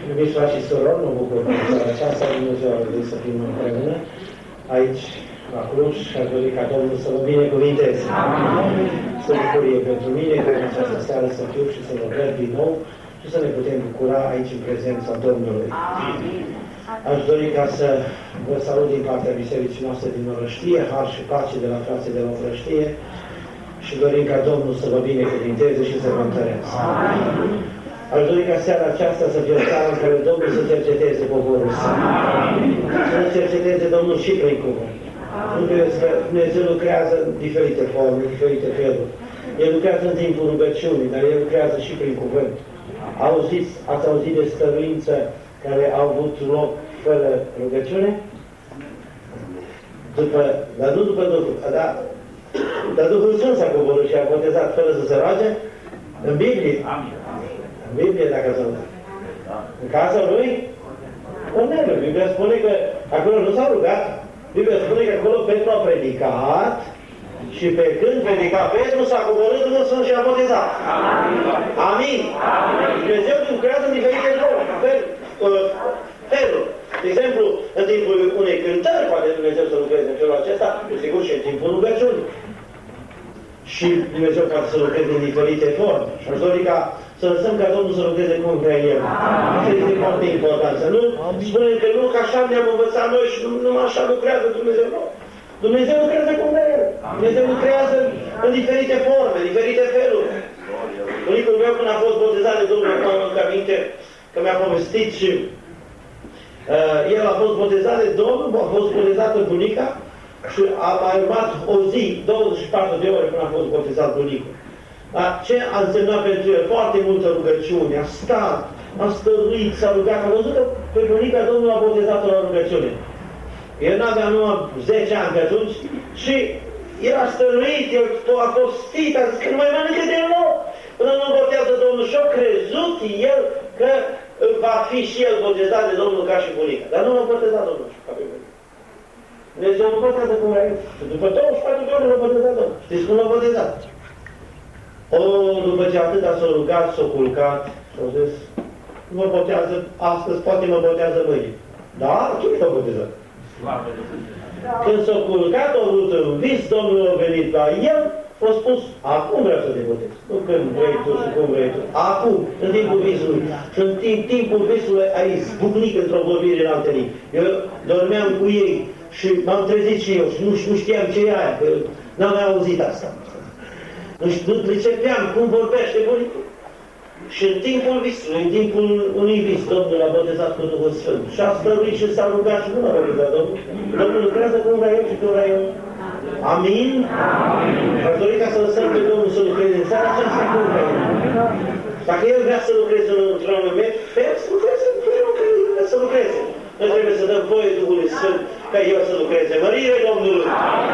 Iubiți frați și surori, mă bucur că în aceasta Dumnezeu a reușit să fim împreună aici, la Cluj, și aș dori ca Domnul să vă binecuvinteze. Să bucurie pentru mine că în această seară să fiu și să vă văd din nou și să ne putem bucura aici în prezența Domnului. Aș dori ca să vă salut din partea bisericii noastre din Orăștie, har și pace de la frații de la Orăștie, și dorim ca Domnul să vă binecuvinteze și să vă întărească. Aș dori ca seara aceasta să fie o seară în care Domnul să cerceteze poporul său. Să cerceteze Domnul și prin cuvânt. Nu credeți că Dumnezeu lucrează în diferite forme, în diferite feluri. El lucrează în timpul rugăciunii, dar El lucrează și prin cuvânt. Ați auzit de stăruință care au avut loc fără rugăciune? Dar nu după Duhul, dar Duhul Sfânt s-a coborât și a botezat fără să se roage? În Biblie. În Biblie, dacă să nu. În casa lui? Corneliu. Biblia spune că acolo nu s-a rugat. Biblia spune că acolo Petru a predicat și pe când predica Petru s-a coborât Duhul Sfânt și a botezat. Amin. Dumnezeu lucrează în diferite feluri. De exemplu, în timpul unei cântări poate Dumnezeu să lucreze în felul acesta, sigur și în timpul rugăciunii. Și Dumnezeu ca să lucreze în diferite forme. Și aș dori ca să lăsăm ca Domnul să lucreze cum vrea El. Asta este foarte important. Să nu spunem că nu, că așa ne-am învățat noi și nu așa lucrează Dumnezeu. Nu. Dumnezeu lucrează cum vrea El. Dumnezeu lucrează în diferite forme, în diferite feluri. Bunicul meu când a fost botezat de Domnul, mă aduc aminte că mi-a povestit și el a fost botezat de Domnul, a fost botezat în bunica și a mai urmat o zi, 24 de ore până a fost botezat bunicul. Ce a însemnat pentru el? Foarte multă rugăciune, a stat, a stăruit, s-a rugat, a văzut că pe bunica Domnul a botezat-o la rugăciune. El n-avea numai 10 ani pe atunci și el a stăruit, el a postit, a zis că nu mai mănâncă deloc până nu botează Domnul și a crezut el că va fi și el botezat de Domnul ca și bunica. Dar nu l-a botezat Domnul ca pe bunica. Dumnezeu nu botează cum vrea. Și după 24 de ore l-a botezat Domnul. Știți cum l-a botezat? După ce atâta s-a rugat, s-a culcat și a zis, mă botează astăzi, poate mă botează mâine. Da? Cine l-a botezat? Când s-a culcat, a vrut în vis, Domnul a venit la el, a spus, acum vreau să te botez. Nu când vrei tu și cum vrei tu. Acum, în timpul visului. Și în timpul visului a izbucnit într-o vorbire în alte limbi. Eu dormeam cu ei și m-am trezit și eu și nu știam ce e aia, că n-am mai auzit asta. Nu pricepeam cum vorbește bunicul. Și în timpul visului, în timpul unui vis, Domnul a botezat cu Duhul Sfânt. Și a stăruit și s-a rugat și nu l-a botezat Domnul. Domnul lucrează cum vrea eu și cum vrea eu. Amin? Aș dori ca să lăsăm pe Domnul să lucreze în seara aceasta cum vrea el. Dacă El vrea să lucreze într-un moment, să lucreze, vrea să lucreze. Noi trebuie să dăm voie Duhului Sfânt ca El să lucreze. Mărire Domnului!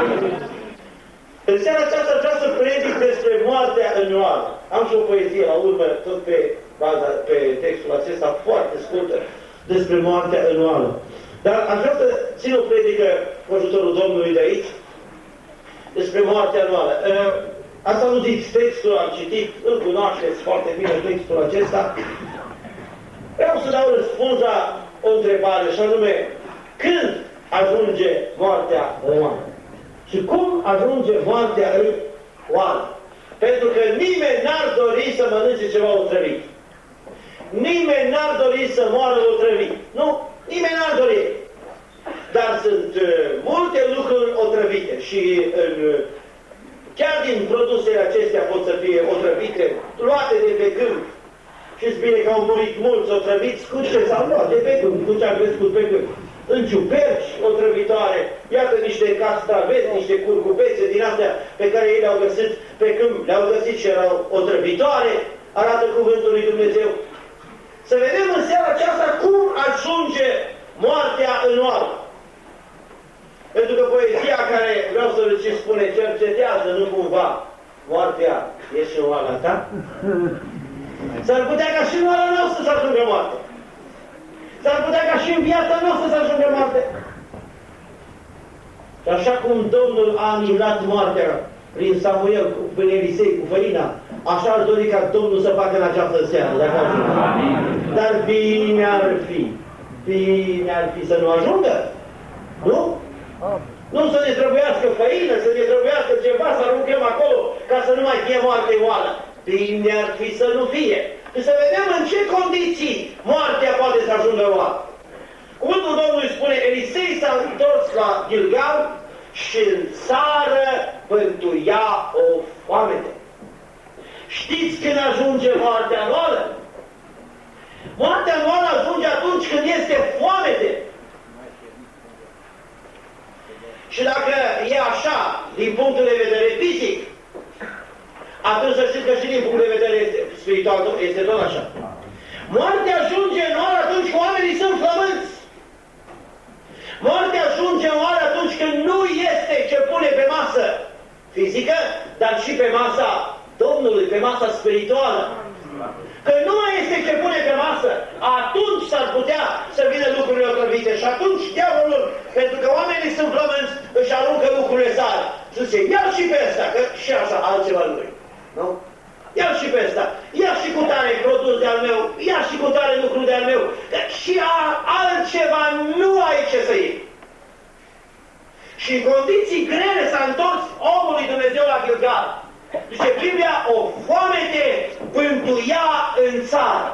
În seara aceasta vreau să predic despre moartea anuală. Am și o poezie la urmă, tot pe textul acesta foarte scurtă, despre moartea anuală. Dar aș vrea să țin o predică cu ajutorul Domnului de aici, despre moartea anuală. Ați auzit textul, am citit, îl cunoașteți foarte bine textul acesta. Vreau să dau răspuns la o întrebare, și anume, când ajunge moartea anuală? Și cum ajunge moartea în oală? Pentru că nimeni n-ar dori să mănânce ceva otrăvit. Nimeni n-ar dori să moară otrăvit. Nu? Nimeni n-ar dori. Dar sunt multe lucruri otrăvite și chiar din produsele acestea pot să fie otrăvite, luate de pe câmp. Știți bine că au murit mulți otrăviți cu ce s-au luat de pe câmp, cu ce a crescut pe câmp. În ciuperci otrăvitoare, iată niște castraveți, niște curcubețe din astea pe care ei le-au găsit pe câmp, le-au găsit și erau otrăvitoare, arată cuvântul lui Dumnezeu. Să vedem în seara aceasta cum ajunge moartea în oală. Pentru că poezia care vreau să le spune, cercetează, nu cumva, moartea e și în oala ta? S-ar putea ca și în oala noastră să ajungă moartea. S-ar putea ca și în viața noastră să ajungă moartea. Și așa cum Domnul a anihilat moartea prin Samuel, prin Elisei, cu făina. Așa aș dori ca Domnul să facă în această seară, dacă dar bine ar fi să nu ajungă, nu? Nu să ne trebuiască făină, să ne trebuiască ceva, să aruncăm acolo, ca să nu mai fie moarte oală. Bine ar fi să nu fie. Și să vedem în ce condiții moartea poate să ajungă oală. Cuvântul Domnului spune, Elisei s-a întors la Gilgal și în țară bântuia o foamete. Știți când ajunge moartea anuală? Moartea anuală ajunge atunci când este foamete. Și dacă e așa, din punctul de vedere fizic, atunci să știți că și din punct de vedere spiritual este tot așa. Moartea ajunge în oară atunci când oamenii sunt flămânți. Moartea ajunge în oară atunci când nu este ce pune pe masă fizică, dar și pe masa Domnului, pe masa spirituală. Că nu mai este ce pune pe masă, atunci s-ar putea să vină lucrurile otrăvite. Și atunci diavolul, pentru că oamenii sunt flămânți, își aruncă lucrurile sale. Și zice, ia și pe ăsta, că și așa altceva lui. Nu? Ia și pe ăsta, ia și cu tare produs de-al meu, ia și cu tare lucru de-al meu, că și altceva nu ai ce să iei. Și în condiții grele s-a întors omul lui Dumnezeu la Gilgal. Zice Biblia, o foamete bântuia în țară.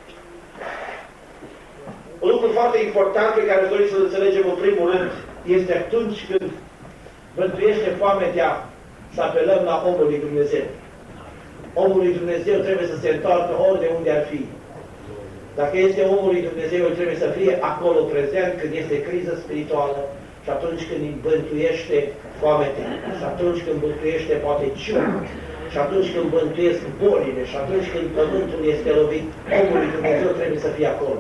Un lucru foarte important pe care aș dori să-l înțelegem în primul rând este atunci când bântuiește foametea să apelăm la omul lui Dumnezeu. Omul lui Dumnezeu trebuie să se întoarcă ori de unde ar fi. Dacă este omul lui Dumnezeu, trebuie să fie acolo prezent când este criză spirituală și atunci când îi bântuiește foamete, și atunci când bântuiește poate ciumă, și atunci când bântuiesc bolile, și atunci când pământul este lovit, omul lui Dumnezeu trebuie să fie acolo.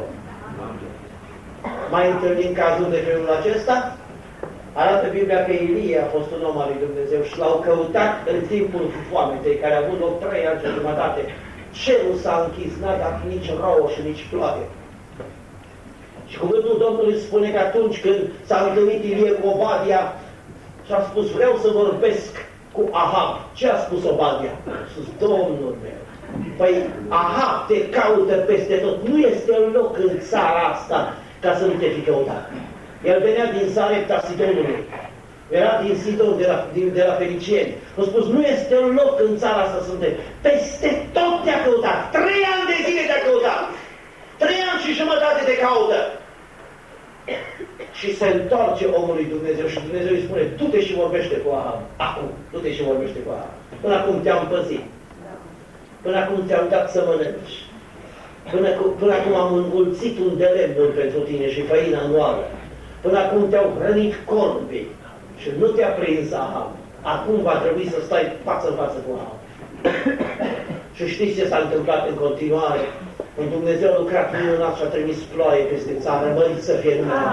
Mai întâlnim cazul de felul acesta? Arată Biblia că Ilie a fost un om al lui Dumnezeu și l-au căutat în timpul foametei, care a avut loc 3 ani și jumătate. Cerul s-a închis, n-a dat nici rouă și nici ploaie. Și cuvântul Domnului spune că atunci când s-a întâlnit Ilie cu Obadia și a spus, vreau să vorbesc cu Ahab. Ce a spus Obadia? A spus, Domnul meu, păi Ahab te caută peste tot. Nu este loc în țara asta ca să nu te fi căutat. El venea din Sarepta Sidonului. Era din Sidon, de la Felicieni. A spus, nu este loc în țara asta să te... Peste tot te-a căutat. 3 ani de zile te-a căutat. 3 ani și jumătate te caută. Și se întoarce omului Dumnezeu și Dumnezeu îi spune, du-te și vorbește cu Ahab. Acum, du-te și vorbește cu Ahab. Până acum te-am păzit. Până acum te-am dat să mănânci. Până acum am înmulțit un de lemnuri pentru tine și făina anuală. Până acum te-au hrănit corbii și nu te-a prins Ahab. Acum va trebui să stai față în față cu Ahab. Și știți ce s-a întâmplat în continuare? Când Dumnezeu a lucrat minunat și a trimis ploaie peste țară, mărit să fie numele.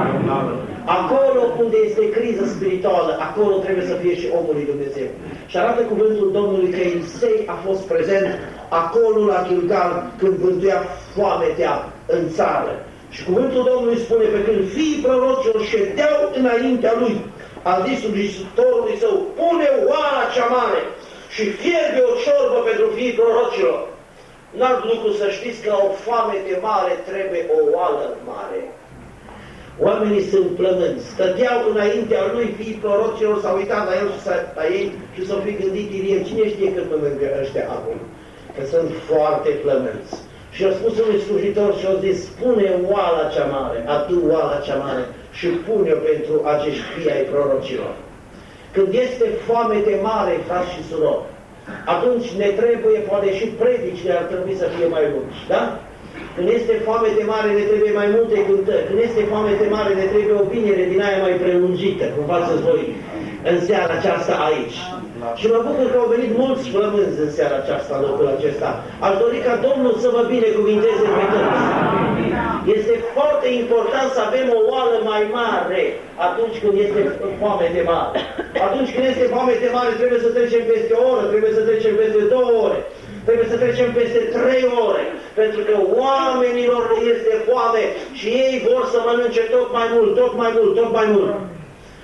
Acolo unde este criză spirituală, acolo trebuie să fie și omul lui Dumnezeu. Și arată cuvântul Domnului că Elisei a fost prezent acolo la Gilgal când bântuia foametea în țară. Și cuvântul Domnului spune, pe când fiii prorocilor ședeau înaintea lui, a zis slujitorului său, pune oala cea mare și fierbe o ciorbă pentru fiii prorocilor. Un alt lucru să știți că o foamete mare trebuie o oală mare. Oamenii sunt plămânți. Stăteau înaintea lui, fiii prorocilor s-au uitat la el și la ei și s-au fi gândit, Ilie, cine știe când mănâncă ăștia acum? Că sunt foarte plămânți. Și a spus unui slujitor și a zis, pune oala cea mare, adu oala cea mare și pune-o pentru acești fii ai prorocilor. Când este foamete mare, frați și surori, atunci ne trebuie, poate și predicile ar trebui să fie mai lungi, da? Când este foamete mare, ne trebuie mai multe cântări. Când este foamete mare, ne trebuie o vinere din aia mai prelungită, cum faceți voi în seara aceasta aici. Și mă bucur că au venit mulți flămânzi în seara aceasta, în locul acesta. Aș dori ca Domnul să vă binecuvinteze pe toți. Este foarte important să avem o oală mai mare atunci când este foamete mare. Atunci când este foamete mare, trebuie să trecem peste o oră, trebuie să trecem peste 2 ore, trebuie să trecem peste 3 ore, pentru că oamenilor este foame și ei vor să mănânce tot mai mult, tot mai mult, tot mai mult.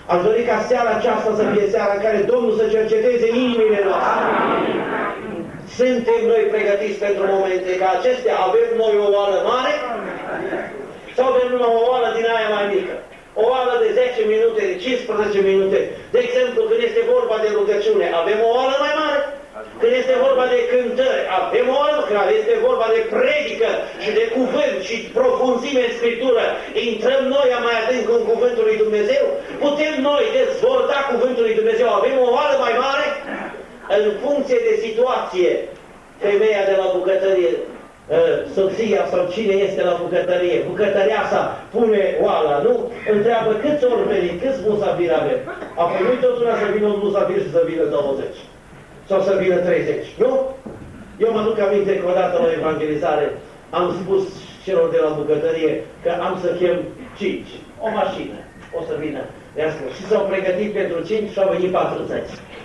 Aș dori ca seara aceasta să fie seara în care Domnul să cerceteze inimile noastre. Suntem noi pregătiți pentru momente ca acestea? Avem noi o oală mare? Sau avem numai o oală din aia mai mică? O oală de 10 minute, de 15 minute. De exemplu, când este vorba de rugăciune, avem o oală mai mare? Când este vorba de cântări, avem o oală care este vorba de predică și de cuvânt și profunzime în Scriptură. Intrăm noi mai adânc în cuvântul lui Dumnezeu? Putem noi dezvolta cuvântul lui Dumnezeu? Avem o oală mai mare? În funcție de situație, femeia de la bucătărie, soția sau cine este la bucătărie, bucătăreasa pune oala, nu? Întreabă câți ori veni, câți musafiri avem. Apoi nu-i tot una să vină un musafir și să vină 20 sau să vină 30, nu? Eu mă duc aminte că odată la evangelizare am spus celor de la bucătărie că am să chem 5, o mașină, o să vină. Și s-au pregătit pentru 5 și au venit 40.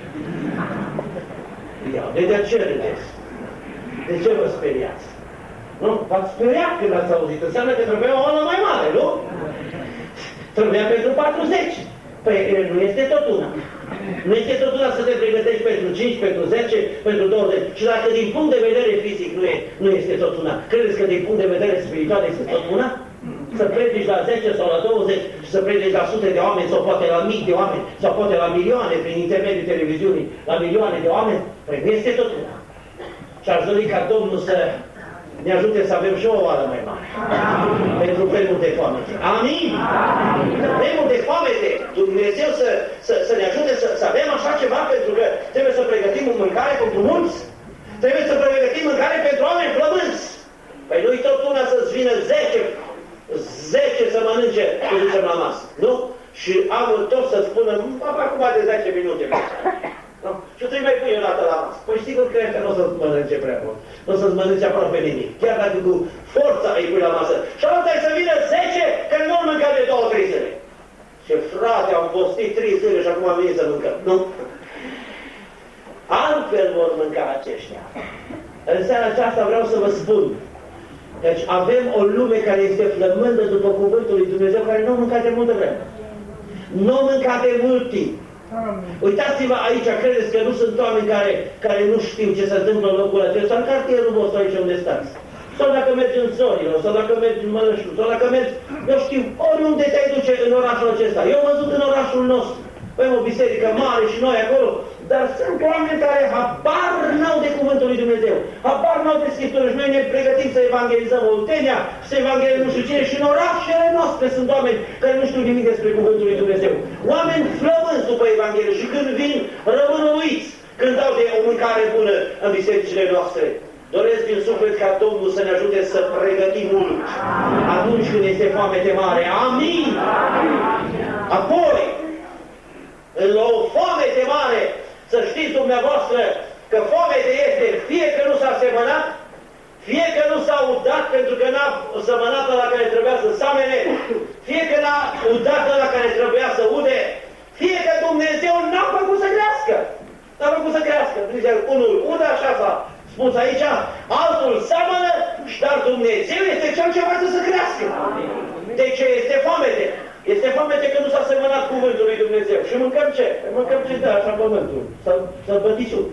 De ce râdeți? De ce vă speriați? Nu? V-ați speriat când ați auzit. Înseamnă că trebuia o oală mai mare, nu? Trebuia pentru 40. Păi nu este tot una. Nu este tot una să te pregătești pentru 5, pentru 10, pentru 20. Și dacă din punct de vedere fizic nu este tot una, credeți că din punct de vedere spiritual este tot una? Să predici la 10 sau la 20 și să predici la sute de oameni sau poate la mii de oameni sau poate la milioane prin intermediul televiziunii, la milioane de oameni, păi nu este tot una. Și aș dori ca Domnul să ne ajute să avem și o oală mai mare. Pentru vremuri de foamete. Amin? Vremuri de foamete. Dumnezeu să ne ajute să avem așa ceva, pentru că trebuie să pregătim o mâncare pentru mulți. Trebuie să pregătim mâncare pentru oameni flămânți. Păi nu-i tot una să-ți vină 10 să mănânce, să ducem la masă. Nu? Și am tot să spună, acum de 10 minute. No? Și tu îi mai pui o dată la masă. Păi sigur că nu o să-ți mănânce prea mult. Nu o să-ți mănânce aproape nimic. Chiar dacă cu forța îi pui la masă. Și altă să vină 10 că nu au mâncat de 2-3 zile. Și frate, am postit 3 zile și acum am venit să mâncăm. Nu? Altfel vor mânca aceștia. În seara aceasta vreau să vă spun. Deci avem o lume care este flămândă după cuvântul lui Dumnezeu, care nu a mâncat de multă vreme. Nu a mâncat de mult timp. Uitați-vă aici, credeți că nu sunt oameni care nu știu ce se întâmplă în locul acesta, în cartierul vostru aici unde stați. Sau dacă mergi în Zorilor, sau dacă mergi în Mălășu, sau dacă mergi, eu știu, oriunde te-ai duce în orașul acesta. Eu am văzut în orașul nostru. Avem o biserică mare și noi acolo, dar sunt oameni care habar n-au de cuvântul lui Dumnezeu, habar n-au de Scriptură și noi ne pregătim să evangelizăm Oltenia, să evangelizăm nu știu cine și în orașele noastre sunt oameni care nu știu nimic despre cuvântul lui Dumnezeu. Oameni flămânzi după Evanghelie și când vin, rămân uluiți când dau de o mâncare bună în bisericile noastre. Doresc din suflet ca Domnul să ne ajute să pregătim mult atunci când este foamete mare. Amin! Apoi, în o foamete mare, să știți dumneavoastră că foamete este fie că nu s-a semănat, fie că nu s-a udat pentru că n-a semănat la care trebuia să samene, fie că n-a udat la care trebuia să ude, fie că Dumnezeu n-a făcut să crească. N-a făcut să crească. Unul udă, așa s-a spus aici, altul seamănă, dar Dumnezeu este cel ce face să crească. De ce este foamete? Este foamete că nu s-a semănat cuvântul lui Dumnezeu. Și mâncăm ce? Mâncăm ce dă așa pământul. Sălbătișul.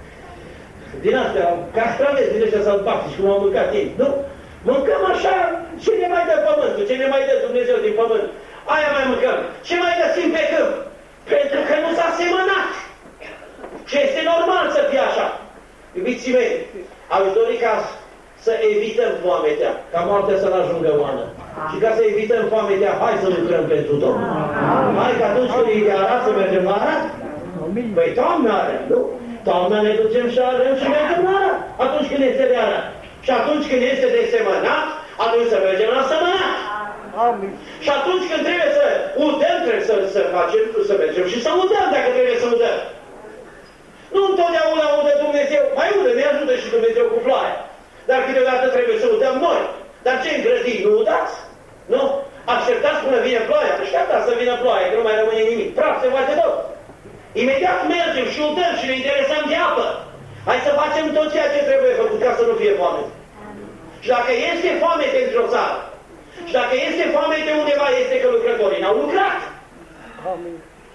Din astea, castraveți din ăștia sălbatici, cum au mâncat ei. Nu? Mâncăm așa, ce ne mai dă pământul? Ce ne mai dă Dumnezeu din pământ? Aia mai mâncăm. Ce mai găsim pe câmp? Pentru că nu s-a semănat. Și este normal să fie așa. Iubiții mei, aș dori ca să evităm foametea, ca moartea să n-ajungă oană. Și ca să evităm foametea, hai să lucrăm pentru Domnul. Hai că atunci când e de Arad să mergem la Arad? Păi toamna are, nu? Toamna ne ducem și arăm și mergem la Arad. Atunci când este de Arad. Și atunci când este de semănat, atunci să mergem la semănat. Și atunci când trebuie să udăm, trebuie să facem, să mergem și să udăm dacă trebuie să udăm. Nu întotdeauna udă Dumnezeu, mai udă, ne ajută și Dumnezeu cu ploaia. Dar câteodată trebuie să udăm noi. Dar ce în grădini, nu udați? Nu? Așteptați până vine ploaia. Așteptați să vină ploaia, că nu mai rămâne nimic. Praf se face tot. Imediat mergem și udăm și ne interesăm de apă. Hai să facem tot ceea ce trebuie făcut ca să nu fie foame. Și dacă este foamete într-o țară, și dacă este foamete undeva, este că lucrătorii n-au lucrat.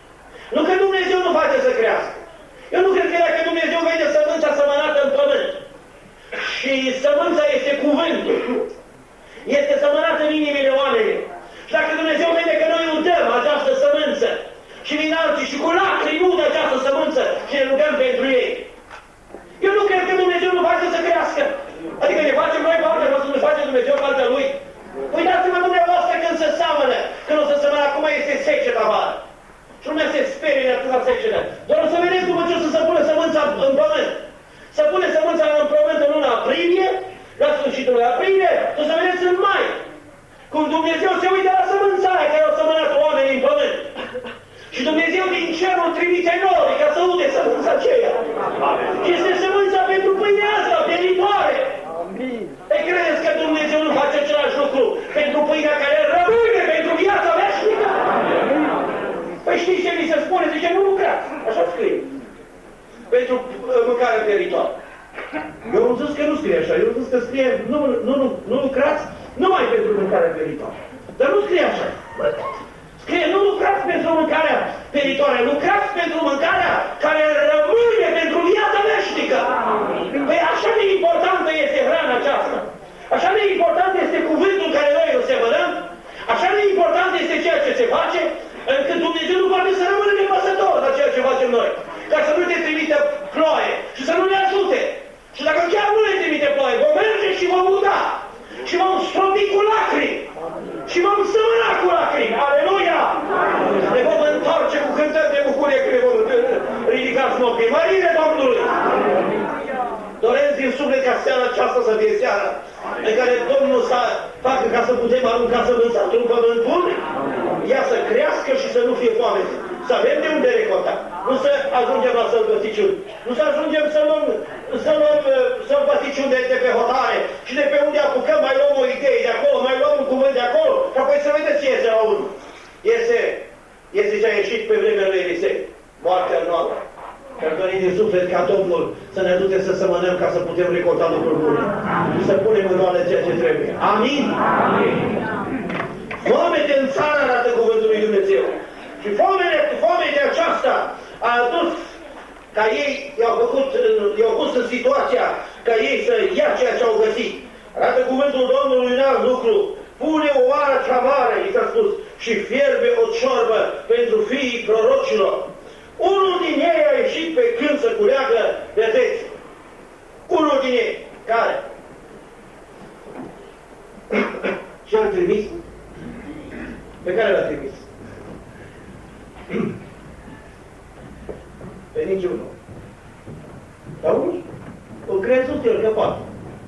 Nu că Dumnezeu nu face să crească. Eu nu cred că dacă Dumnezeu vede sămânța sămănată în pământ și sămânța este cuvântul, este sămănată în inimile oamenilor. Și dacă Dumnezeu vede că noi udăm această sămânță și vin alții și cu lacrimi udă această sămânță și ne rugăm pentru ei, eu nu cred că Dumnezeu nu face să crească. Adică ne facem noi partea, nu să nu face Dumnezeu partea Lui. Uitați-vă dumneavoastră când se seamănă, când o să semănă, acum este secetă afară. Și lumea se sperie de atâta secetă. Doar o să vedeți după ce o să se pune sămânța în pământ. Să pune sămânța în pământ în luna aprilie, la sfârșitul lui aprilie, o să vedeți în mai. Cum Dumnezeu se uită la sămânța aia care au sămânat oamenii în pământ. Și Dumnezeu din cerul trimite nori ca să ude sămânța aceea. Și este sămânța pentru pâinea asta, pieritoare. Ei credeți că Dumnezeu nu face același lucru pentru pâinea care rămâne pentru viața veșnică? Păi știți ce mi se spune? Zice, nu lucrați. Așa scrie. Pentru mâncarea pieritoare. Eu am zis că nu scrie așa. Eu am zis că scrie, nu lucrați numai pentru mâncarea pieritoare. Dar nu scrie așa. Scrie, nu lucrați pentru mâncarea pieritoare, lucrați pentru mâncarea care rămâne pentru viața veșnică. Păi așa de importantă este hrana aceasta. Așa de important este cuvântul care noi îl semănăm. Așa de important este ceea ce se face, încât Dumnezeu nu poate să rămână nepăsător la ceea ce facem noi. Ca să nu ne trimite ploaie și să nu ne ajute. Și dacă chiar nu ne trimite ploaie, vom merge și vom uda. Și vom stropi cu lacrimi. Și vom sămâna cu lacrimi. Aleluia! Ne vom întoarce cu cântări de bucurie când ne vom ridica snopii. Mărire Domnului! Doresc din suflet ca seara aceasta să fie seara în care Domnul să facă ca să putem arunca sămânța într-un pământ bun, ea să crească și să nu fie foame. Să avem de unde recolta. Nu să ajungem la sălbăticiuni. Nu să ajungem să luăm sălbăticiuni de pe hotare și de pe unde apucăm, mai luăm o idee de acolo, mai luăm un cuvânt de acolo, și apoi să vedeți ce iese la urmă. Iese ce a ieșit pe vremea lui Elisei. Moartea noastră. Că-ar dori din suflet ca Domnul să ne ajute să semănăm ca să putem recolta lucruri bune. Și să punem în oală ceea ce trebuie. Amin? Amin. Foamete în țară arată cuvântul lui Dumnezeu. Și foamete aceasta a adus ca ei i-au pus în situația ca ei să ia ceea ce au găsit. Arată cuvântul Domnului un alt lucru. Pune o oară cea mare, i s-a spus, și fierbe o ciorbă pentru fiii prorocilor. Unul din ei a ieșit pe câmp să culeagă vedeți. Unul din ei. Care? Și l-a trimis? Pe care l-a trimis? Pe niciunul. Dar unii îl crezut el că poate.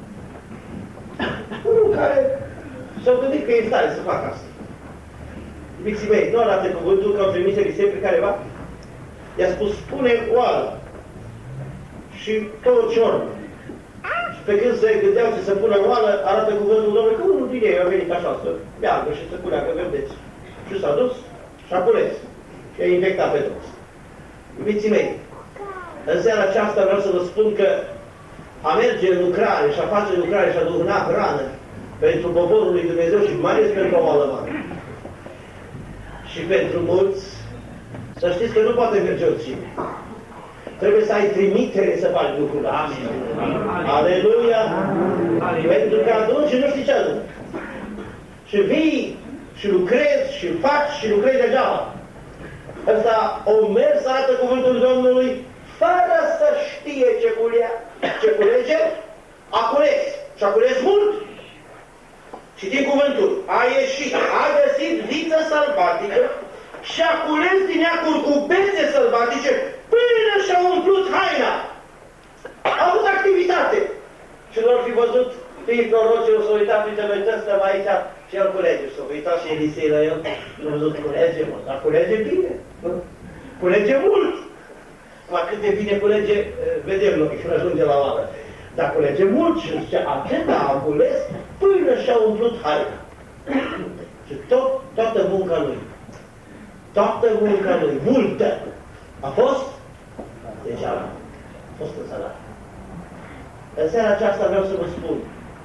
Unul care s-au gândit că e stare să facă asta. Iubiții mei, nu arată cuvântul că au trimis Elisei pe careva? I-a spus, spune oală și tot ciorbă. Și pe când se gândeau ce să pună oală, arată cuvântul Domnului că unul din ei a venit așa să meargă și să culeagă, vedeți. Și s-a dus și a cules. Și a infectat pe toți. Iubiții mei, în seara aceasta vreau să vă spun că a merge în lucrare și a face lucrare și a duhna hrană pentru poporul lui Dumnezeu și mai ales pentru o oală mare. Și pentru mulți, să știți că nu poate merge oricine. Trebuie să ai trimitere să faci lucrul. Amin. Aleluia! Pentru că atunci nu știi ce aduc. Și vii și lucrezi și faci și lucrezi degeaba. Ăsta o mers, arată cuvântul Domnului, fără să știe ce culege, a cules. Și a cules mult. Și din cuvântul, a ieșit, a găsit viță sălbatică și a cules din ea curcubețe sălbatice până și-a umplut haina. A avut activitate. Și l-ar fi văzut fiii prorocii, o să uita, uite, noi stăm aici și el culege. Și s-a uitat și Elisei la el, nu a văzut, culege, mă, dar culege bine, nu? Culege mult. La cât de bine culege, vedem noi când ajunge la oală. Dar culege mult și zice, atâta a cules până și-a umplut haina. Și toată munca lui, toată munca lui, multă, a fost degeaba. A fost în salar. În seara aceasta vreau să vă spun,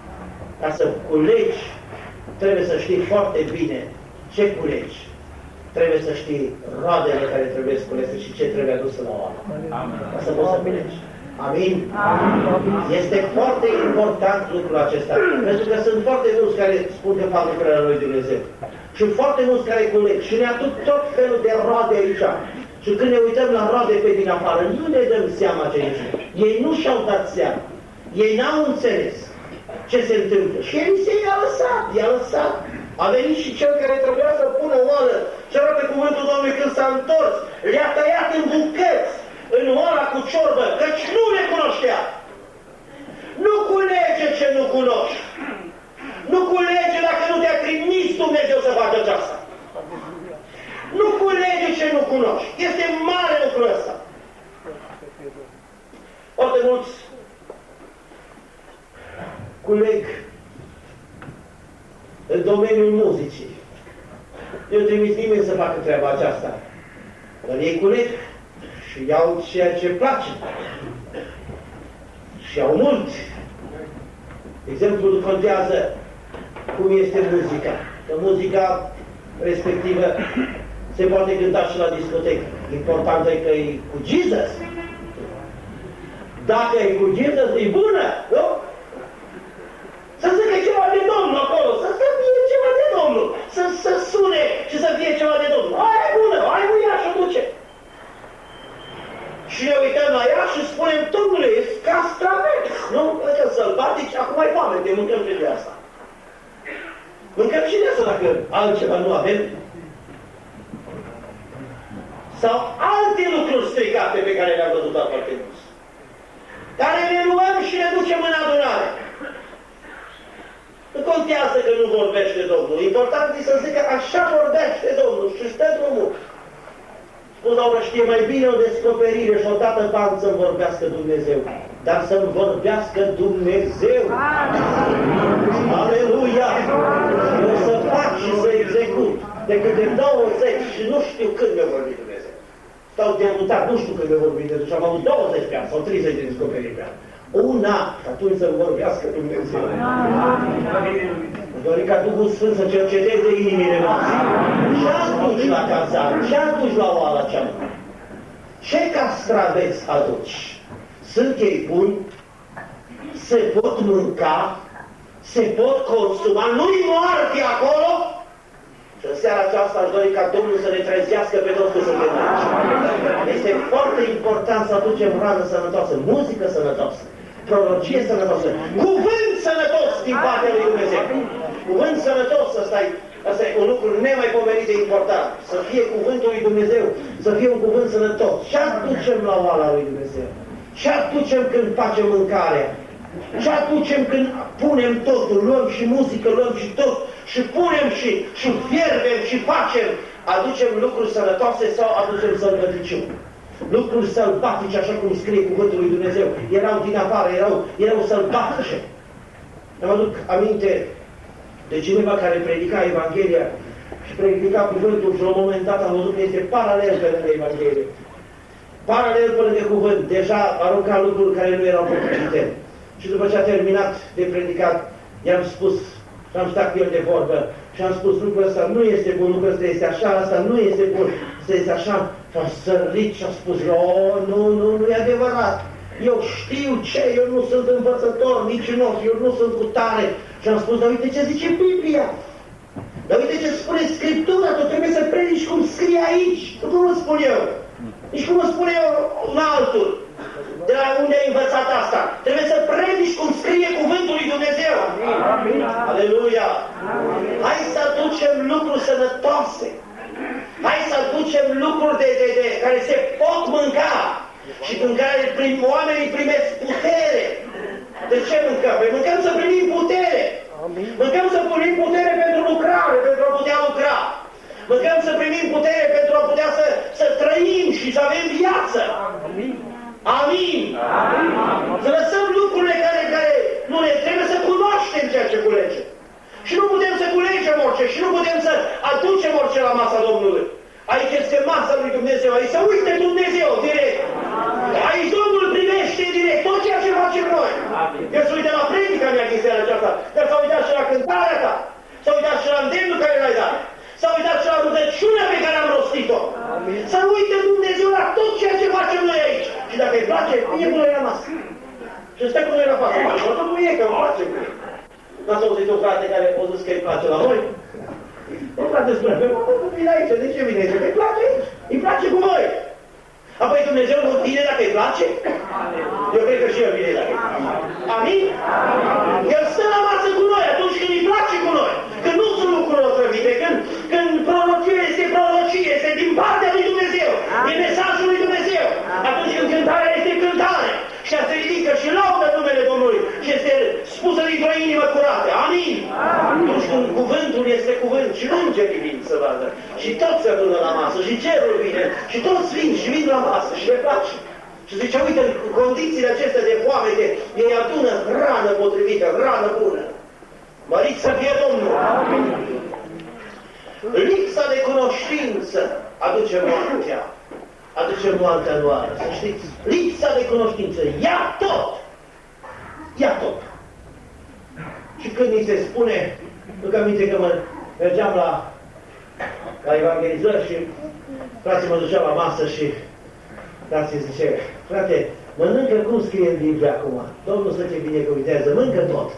ca să culegi, trebuie să știi foarte bine ce culegi. trebuie să știi roadele care trebuie sculese și ce trebuie adusă la oameni. Ca să poți să culegi. Amin? Este foarte important lucrul acesta. Pentru că sunt foarte mulți care spun că fac lucrarea lui Dumnezeu. Și foarte mulți care culeg. Și ne aduc tot felul de roade aici. Și când ne uităm la roade pe din afară, nu ne dăm seama ce este. Ei nu și-au dat seama. Ei n-au înțeles ce se întâmplă. Și Elisei i-a lăsat, i-a lăsat. A venit și cel care trebuia să pună oală. Și pe cuvântul Domnului când s-a întors, le-a tăiat în bucăți, în oala cu ciorbă, căci nu le cunoștea. Nu culege ce nu cunoști. Nu culege dacă nu te-a trimis Dumnezeu să facă aceasta. Nu culege ce nu cunoști. Este mare lucrul ăsta. Foarte mulți culeg în domeniul muzicii. Eu trimis nimeni să facă treaba aceasta. Dar ei culeg și iau ceea ce place. Și iau mult. Exemplul contează cum este muzica. Că muzica respectivă se poate cânta și la discotecă. Important e că e cu Jesus. Dacă e cu Jesus, e bună, nu? Să zică ceva de Domnul acolo, să fie ceva de Domnul, să sune și să fie ceva de Domnul. Aia e bună, aia nu ea și-o duce. Și ne uităm la ea și spunem, Domnule, e castraveți, nu? Că sălbatici, acum ai foame, te mâncăm și de asta. Mâncăm și de asta dacă altceva nu avem. Sau alte lucruri stricate pe care le-am văzut foarte mulți, care ne luăm și ne ducem în adunare. Nu contează că nu vorbește Domnul. Important e să zică așa vorbește Domnul și stă drumul. Spus, Laura, știe mai bine o descoperire și odată pan să-mi vorbească Dumnezeu. Dar să-mi vorbească Dumnezeu. Aleluia! Eu să fac și să execut. Decât de 20 și nu știu când mi-a vorbit Dumnezeu. Stau derutat, nu știu când mi-a vorbit Dumnezeu. Și am avut 20 pe an sau 30 de descoperiri pe an. Una, atunci să-mi vorbească Dumnezeu. Doar ca Duhul Sfânt să cerceteze inimile noastre. Și atunci la cazare, și atunci la oala cea bună. Ce castraveți aduci? Sunt ei buni? Se pot mânca? Se pot consuma? Nu-i moarte acolo? Și în seara aceasta aș dori ca Domnul să ne trezească pe toți că suntem aici. Este foarte important să aducem hrană sănătoasă, muzică sănătoasă, prorocie sănătoasă, cuvânt sănătos din partea lui Dumnezeu. Cuvânt sănătos, asta e un lucru nemaipomenit de important. Să fie cuvântul lui Dumnezeu, să fie un cuvânt sănătos. Și aducem la oala lui Dumnezeu. Și aducem când facem mâncarea. Și aducem când punem totul, luăm și muzică, luăm și tot, și punem și fierbem și facem, aducem lucruri sănătoase sau aducem sălbăticiuni. Lucruri sălbatice, așa cum scrie cuvântul lui Dumnezeu. Erau din afară, erau sălbatice. Îmi aduc aminte de cineva care predica Evanghelia și predica cuvântul și la un moment dat am văzut că este paralel pe lângă Evanghelie. Paralel pe lângă cuvânt. Deja arunca lucruri care nu erau potrivite. Și după ce a terminat de predicat, i-am spus, și am stat cu el de vorbă, și am spus, lucrul ăsta nu este bun, lucrul ăsta este așa, asta nu este bun, asta este așa. Și am sărit și am spus, nu e adevărat. Eu știu ce, eu nu sunt învățător, nicinos, eu nu sunt cu tare. Și am spus, dar uite ce zice Biblia. Dar uite ce spune Scriptura, tu trebuie să predici cum scrie aici, nu cum îmi spun eu. Nici cum îmi spune eu un altul. De la unde ai învățat asta? Trebuie să predici cum scrie cuvântul lui Dumnezeu. Amin. Aleluia. Hai să aducem lucruri sănătoase. Hai să aducem lucruri care se pot mânca și în care oamenii primesc putere. De ce mâncăm? Păi mâncăm să primim putere. Mâncăm să primim putere pentru lucrare, pentru a putea lucra. Mâncăm să primim putere pentru a putea să trăim și să avem viață. Amin. Amin. Să lăsăm lucrurile care nu ne trebuie să cunoaștem ceea ce culegem. Și nu putem să culegem orice și nu putem să aducem orice la masa Domnului. Aici este masa lui Dumnezeu, aici se uite Dumnezeu direct. Aici Domnul primește direct tot ceea ce facem noi. El se uită la predica mea din seara aceasta, dar s-a uitat și la cântarea ta, s-a uitat și la îndemnul care l-ai dat, s-a uitat și la rugăciunea pe care am Să nu uite Dumnezeu la tot ceea ce facem noi aici. Și dacă îi place, vine cu noi la masă. Și stai cu noi la față. Mă tot cu ei, că îmi place cu ei. N-ați auzit un frate care a zis că îi place la noi? Un frate spune, pe mă, vine aici, de ce vine aici? Că îi place aici, îi place cu voi. Apoi Dumnezeu nu vine dacă îi place? Eu cred că și El vine dacă îi place. Amin? El stă la masă cu noi atunci când îi place cu noi. Când nu sunt lucruri otrăvite, când prorocie este prorocie, este din partea lui Dumnezeu, e mesajul lui Dumnezeu. Atunci când cântarea este cântare și se ridică și laudă numele Domnului și este spusă dintr-o inimă curată. Amin? Atunci când cuvântul este cuvânt și îngerii vin să vadă și toți se adună la masă și cerul vine și toți vin și vin la masă și le place. Și zice, uite, în condițiile acestea de foamete, ei adună hrană potrivită, hrană bună. Mărit să fie Domnul! Lipsa de cunoștință aduce moartea. Aduce moartea anuală, să știți. Lipsa de cunoștință, ia tot! Ia tot! Și când ni se spune, duc aminte că mergeam la evangelizări și frații mă duceau la masă și frații zice, frate, mănâncă cum scrie în Biblie acum. Domnul să te binecuvintează, mâncă tot.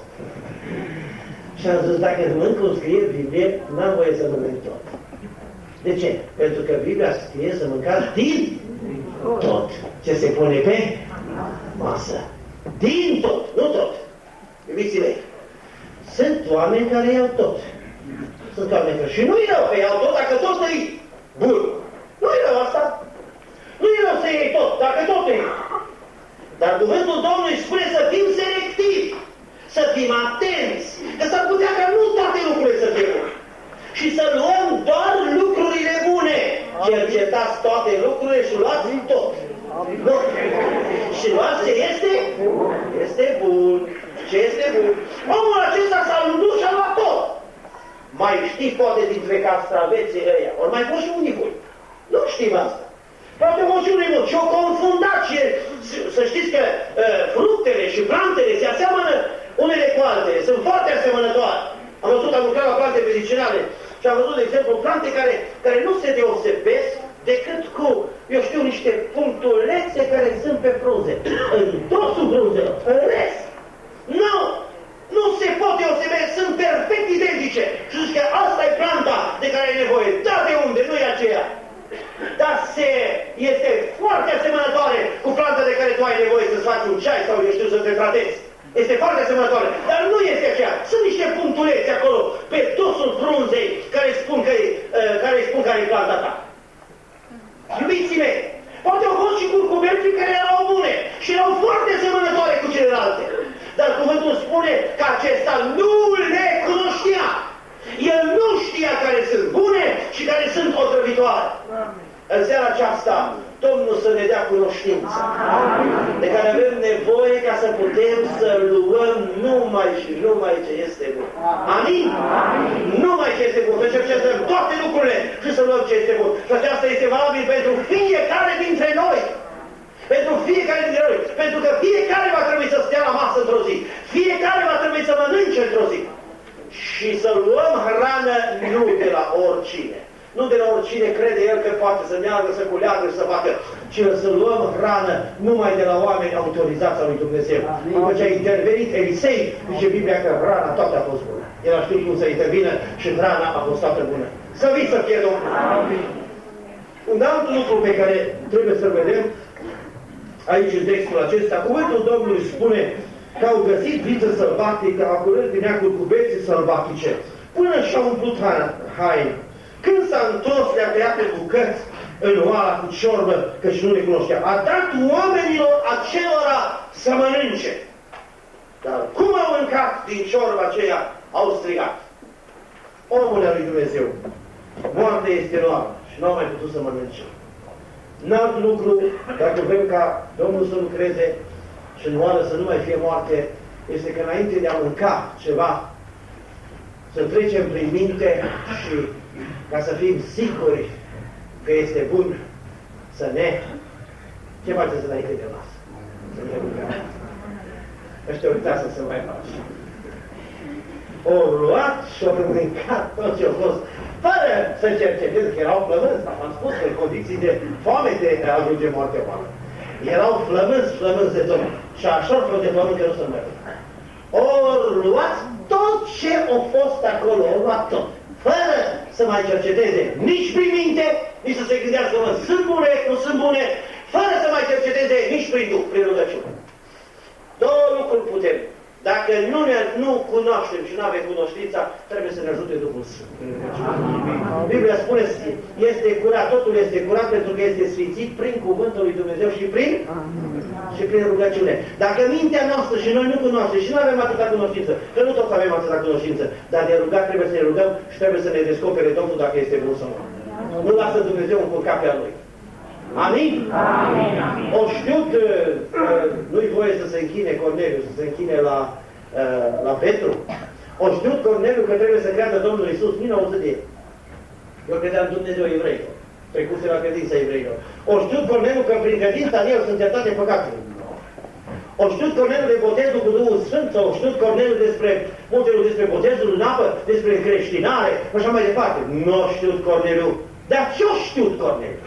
Și am zis, dacă mănânc cum scrie în Biblie, n-am voie să mănânc tot. De ce? Pentru că Biblia scrie să mâncați din tot ce se pune pe masă. Din tot, nu tot. Iubiții mei, sunt oameni care iau tot. Sunt oameni care și nu-i rău că iau tot dacă tot e bun. Nu-i rău asta. Nu-i rău să iei tot, dacă tot e. Dar cuvântul Domnului spune să fim selectivi, să fim atenți, că s-ar putea ca nu toate lucrurile să fie bune. Și să luăm doar lucrurile bune. Cercetați toate lucrurile și luați tot. Nu. Și luați ce este? Este bun. Ce este bun? Omul acesta s-a dus și a luat tot. Mai știi poate dintre castraveții ăia. Ori mai fost și unii buni. Nu știm asta. Poate fost și unii buni. Și o confundat și să știți că fructele și plantele se aseamănă unele cu altele. Sunt foarte asemănătoare. Am văzut, am lucrat la plante medicinale și am văzut, de exemplu, plante care nu se deosebesc decât cu, eu știu, niște punctulețe care sunt pe frunze. În tot sunt frunze. În rest, nu se pot deosebe, sunt perfect identice. Și zici că asta e planta de care ai nevoie. Da, de unde? Nu e aceea. Dar este foarte asemănătoare cu planta de care tu ai nevoie să-ți faci un ceai sau, eu știu, să te tratezi. Este foarte asemănătoare, dar nu este aceea. Sunt niște punctulețe acolo, pe dosul frunzei, care spun care e planta ta. Iubiții mei, poate au fost și curcuberții care erau bune și erau foarte asemănătoare cu celelalte. Dar cuvântul spune că acesta nu le cunoștea. El nu știa care sunt bune și care sunt otrăvitoare. În seara aceasta, Domnul să ne dea cunoștință, de care avem nevoie ca să putem să luăm numai și numai ce este bun. Amin? Numai ce este bun. Să cercetăm toate lucrurile și să luăm ce este bun. Și aceasta este valabil pentru fiecare dintre noi. Pentru fiecare dintre noi. Pentru că fiecare va trebui să stea la masă într-o zi. Fiecare va trebui să mănânce într-o zi. Și să luăm hrană nu de la oricine. Nu de la oricine crede el că poate să meargă, să culeagă și să facă, ci să luăm hrană numai de la oameni autorizați al lui Dumnezeu. După ce a intervenit Elisei, zice Biblia că hrana toată a fost bună. El a știut cum să intervină și hrana a fost toată bună. Să vii să fie Domnul! Un alt lucru pe care trebuie să-l vedem aici în textul acesta, cuvântul Domnului spune că au găsit viță sălbatică, au curând din neacul cu bețe sălbatice, până și-au umplut haine. Când s-a întors, le-a tăiat pe bucăți în oala cu ciorbă, că și nu le cunoștea. A dat oamenilor acelora să mănânce. Dar cum au mâncat din ciorba aceea, au strigat. Omul lui Dumnezeu, moartea este noapte și nu au mai putut să mănânce. Un alt lucru, dacă vrem ca Domnul să lucreze și în oală să nu mai fie moarte, este că înainte de a mânca ceva, să trecem prin minte și ca să fim siguri că este bun, să ne... Ce faceți înainte de masă? Să ne rugăm. Ăștia uitați să se mai faci. O luat și o mâncat tot ce a fost, să cerceteze, că erau flămânzi, am spus că în condiții de foame te ajunge moartea oamenă. Erau flămânzi de tot. Și așa de pământ de nu să mă ori luați tot ce a fost acolo, o luat tot. Fără să mai cerceteze nici prin minte, nici să se gândească, mă, sunt bune, nu sunt bune, fără să mai cerceteze nici prin Duh, prin rugăciune. Două lucruri putem. Dacă nu cunoaștem și nu avem cunoștința, trebuie să ne ajute Duhul Sfânt. Biblia spune, este curat, totul este curat pentru că este sfințit prin cuvântul lui Dumnezeu și prin rugăciune. Dacă mintea noastră și noi nu cunoaștem și nu avem atâta cunoștință, că nu toți avem atâta cunoștință, dar de rugat trebuie să ne rugăm și trebuie să ne descopere Domnul dacă este bun sau nu. Nu lasă Dumnezeu încurca pe a Lui. Amin? Amin. O știut, nu-i voie să se închine Corneliu, să se închine la Petru. O știut Corneliu că trebuie să creadă Domnul Iisus, nu auzit de el. Eu credeam Dumnezeu evreilor, trecuse la credința evreilor. O știut Corneliu că prin credința în el sunt iertate păcatele. O știut Corneliu de botezul cu Duhul Sfânt, sau o știut Corneliu despre botezul în apă, despre creștinare, și așa mai departe. Nu o știut Corneliu. Dar ce-o știut Corneliu?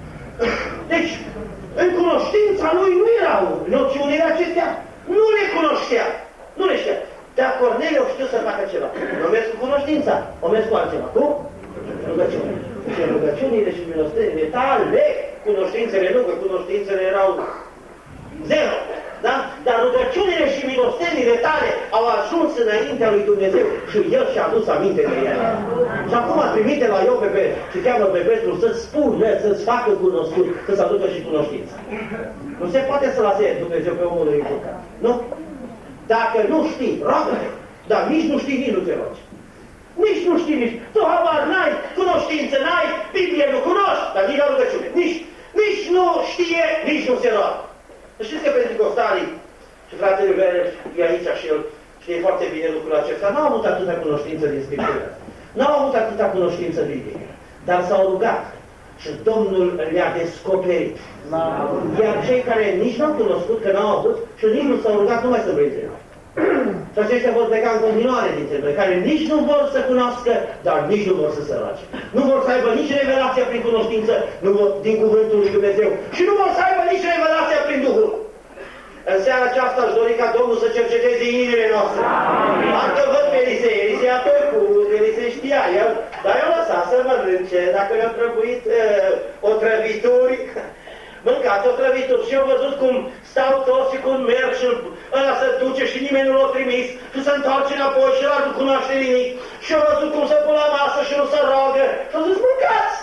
Deci, în cunoștința lui nu erau noțiunile acestea, nu le cunoștea, nu le știa. Dar Corneliu știu să facă ceva. Nu mers cu cunoștința, o mers cu altceva. Cu rugăciune. Și rugăciunile și milostenile tale, cunoștințele nu, că cunoștințele erau zero. Da? Dar rugăciunile și milostenile tale au ajuns înaintea lui Dumnezeu și El și-a adus aminte de ele. Și acum trimite la Iope și cheamă pe Petru să-ți spună, să-ți facă cunoscut, să-ți aducă și cunoștință. Nu se poate să lase Dumnezeu pe omul lui încurcat. Nu? Dacă nu știi, roagă-te. Dar nici nu știi, nici nu te rogi. Nici nu știi, nici. Tu habar n-ai, cunoștință n-ai, Biblie nu cunoști, dar nici la rugăciune. Nici nu știe, nici nu se roagă. Știți că Pentecostalii și fratele Vereș e aici și el știe foarte bine lucrul acesta. N-au avut atâta cunoștință din Scriptură. N-au avut atâta cunoștință biblică. Dar s-au rugat și Domnul le-a descoperit. Iar cei care nici n-au cunoscut, că n-au avut și nici nu s-au rugat, nu mai sunt printre noi. Și aceștia vor pleca în continuare dintre noi, care nici nu vor să cunoască, dar nici nu vor să se roage. Nu vor să aibă nici revelația prin cunoștință din cuvântul lui Dumnezeu și nu vor să aibă nici revelația prin Duhul. În seara aceasta aș dori ca Domnul să cerceteze inimile noastre. Dacă văd pe Elisei a tăcut, Elisei știa el, dar eu lăsa să mănânce, dacă le-au trebuit otrăvituri, mâncați otrăvituri. Și eu văzut cum stau toți și cum merg și ăla se duce și nimeni nu l-a trimis și se întoarce înapoi și ăla nu cunoaște nimic. Și eu văzut cum se pune la masă și nu se roagă și au zis, mâncați!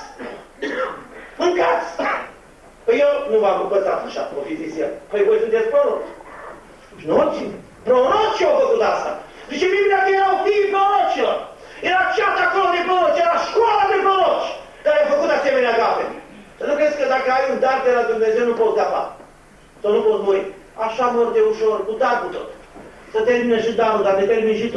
Mâncați! Păi eu nu v-am învățat așa, o fi zis el. Păi voi sunteți proroci. Și nu oricine. Proroci au făcut asta. Zice Biblia că erau fiii prorocilor. Era ceata acolo de proroci, era școala de proroci care au făcut asemenea gafe. Să nu crezi că dacă ai un dar de la Dumnezeu nu poți gata. Sau nu poți muri. Așa mor de ușor, cu dar cu tot. Să termine și darul, dar te termini și tu.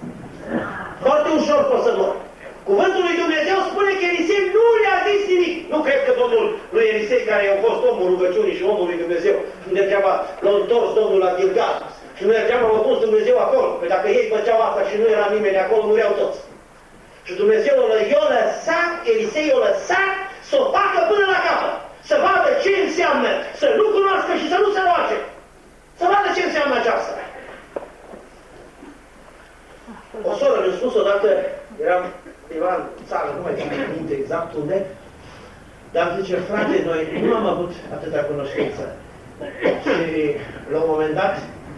Foarte ușor poți să mori. Cuvântul lui Dumnezeu spune că Elisei nu le-a zis nimic. Nu cred că Domnul lui Elisei, care a fost omul rugăciunii și omul lui Dumnezeu, și nu degeaba l-a întors Domnul la Gilgal. Și nu degeaba l-a pus Dumnezeu acolo. Că dacă ei făceau asta și nu era nimeni acolo, mureau toți. Și Dumnezeu i-a lăsat, Elisei i-a lăsat să o facă până la capăt. Să vadă ce înseamnă să nu cunoască și să nu se roage. Să vadă ce înseamnă aceasta. O soră mi-a spus odată, eram undeva în țară, nu mai țin minte exact unde, dar zice, frate, noi nu am avut atâta cunoștință. Și la un moment dat,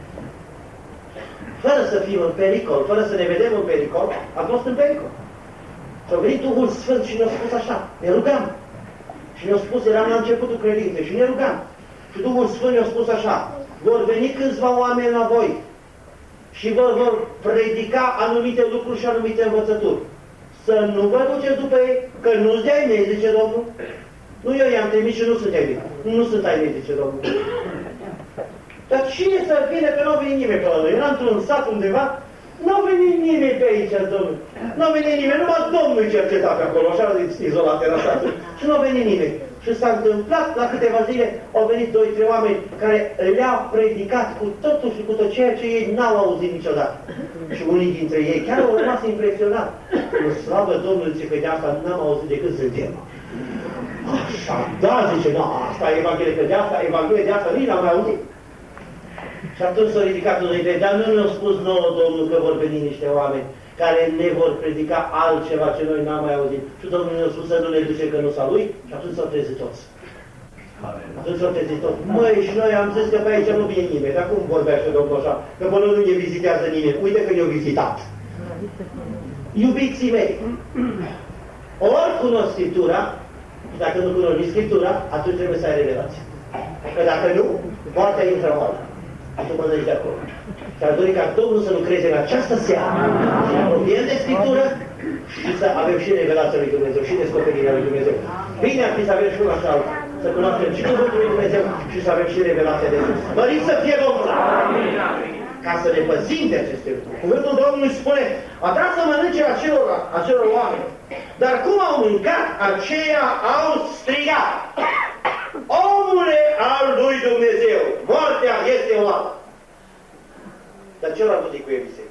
fără să fim în pericol, fără să ne vedem în pericol, am fost în pericol. Și a venit Duhul Sfânt și ne-a spus așa, ne rugam. Și ne-a spus, eram la începutul credinței și ne rugam. Și Duhul Sfânt ne-a spus așa, vor veni câțiva oameni la voi și vor predica anumite lucruri și anumite învățături. Să nu vă duceți după ei, că nu-ți de-ai mei, zice Domnul. Nu eu i-am trimis și nu sunt ai mei. Nu sunt ai mei, zice Domnul. Dar cine să vină că nu a venit nimeni pe la noi? Era într-un sat undeva, nu a venit nimeni pe aici, Domnul. Nu a venit nimeni, numai Domnul cerceta pe acolo, așa izolat era satul. Și nu a venit nimeni. Și s-a întâmplat, la câteva zile, au venit 2-3 oameni care le-au predicat cu totul și cu tot ceea ce ei n-au auzit niciodată. Și unii dintre ei chiar au rămas impresionat. Slavă Domnului, zice că de asta n-am auzit decât zângem. Așa, da, zice, no, asta e Evanghelie, că de asta, Evanghelie de asta nici n-am mai auzit. Și atunci s-a ridicat unul dintre ei, dar nu ne-au spus nouă, Domnul, că vor veni niște oameni care ne vor predica altceva ce noi n-am mai auzit. Și Domnul ne-a spus să nu ne duce că nu s-a lui și atunci s-au trezit toți. Atunci s-au trezit toți. Măi, și noi am zis că pe aici nu vine nimeni. Dar cum vorbește Domnul așa? Că până nu ne vizitează nimeni. Uite că ne-au vizitat. Iubiții mei, ori cunosc Scriptura, și dacă nu cunosc nici Scriptura, atunci trebuie să ai revelație. Că dacă nu, moartea intră în oală. Și tu mănânci de acolo. Și aș dori ca Domnul să lucreze în această seară și ne apropiem de Scriptură și să avem și revelația lui Dumnezeu și descoperirea lui Dumnezeu. Bine ar fi să avem și una și alta, să cunoaștem și Cuvântul lui Dumnezeu și să avem și revelația de Sus. Mărit să fie Domnul! Ca să ne păzim de aceste lucruri. Cuvântul Domnului spune, a dat să mănânce acelor oameni. Dar cum au mâncat, aceia au strigat. Omule al lui Dumnezeu, moartea este oamă. Dar ce l-a făcut cu Elisei?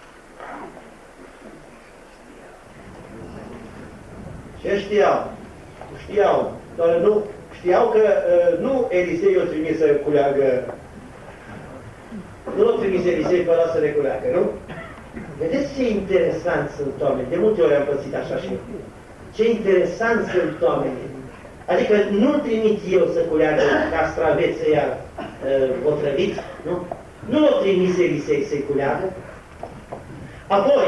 Ce știau, dar nu știau că nu Elisei o trimis să culeagă, nu l-a trimis Elisei pe ăla să le culeagă, nu? Vedeți ce interesant sunt oameni, de multe ori am pățit așa și eu. Ce interesant sunt oamenii. Adică nu-l trimit eu să culeagă castraveți să ia otrăvit, nu? Nu l-a trimis Elisei să-i culeagă. Apoi,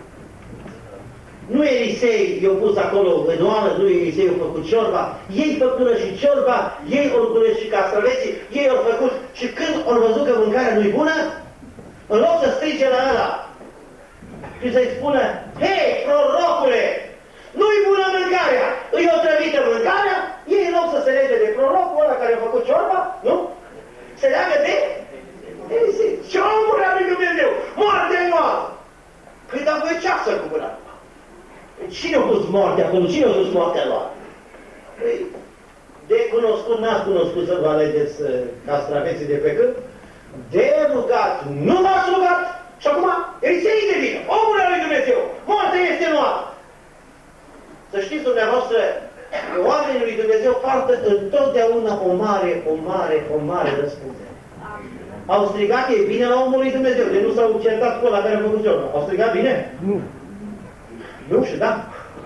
nu Elisei i-a pus acolo în oală, nu Elisei i-a făcut ciorba, ei făcură și ciorba, ei au cules și castraveții, ei au făcut și când au văzut că mâncarea nu-i bună, în loc să strige la ăla și să-i spună, hei, prorocule, nu-i bună mâncarea, îi otrăvită mâncarea, ei în loc să se lege de prorocul ăla care a făcut ciorba, nu? Se leagă de Elisei. Ce omul a lui Dumnezeu? Moarte în oală! Păi dar voi ce ați făcut până acum? Cine a pus moartea acolo? Cine a pus moartea în oală? Păi, de cunoscut, n-ați cunoscut să vă alegeți castraveții de pe câmp? De rugat, nu v-ați rugat? Și acum, Elisei de vină, omul al lui Dumnezeu, moartea este în oală! Să știți dumneavoastră, oamenii lui Dumnezeu poartă întotdeauna o mare răspundere. Au strigat ei bine la omul lui Dumnezeu, de nu s-au certat cu ăla care a făcut ciorba. Au strigat bine? Nu. Nu și da.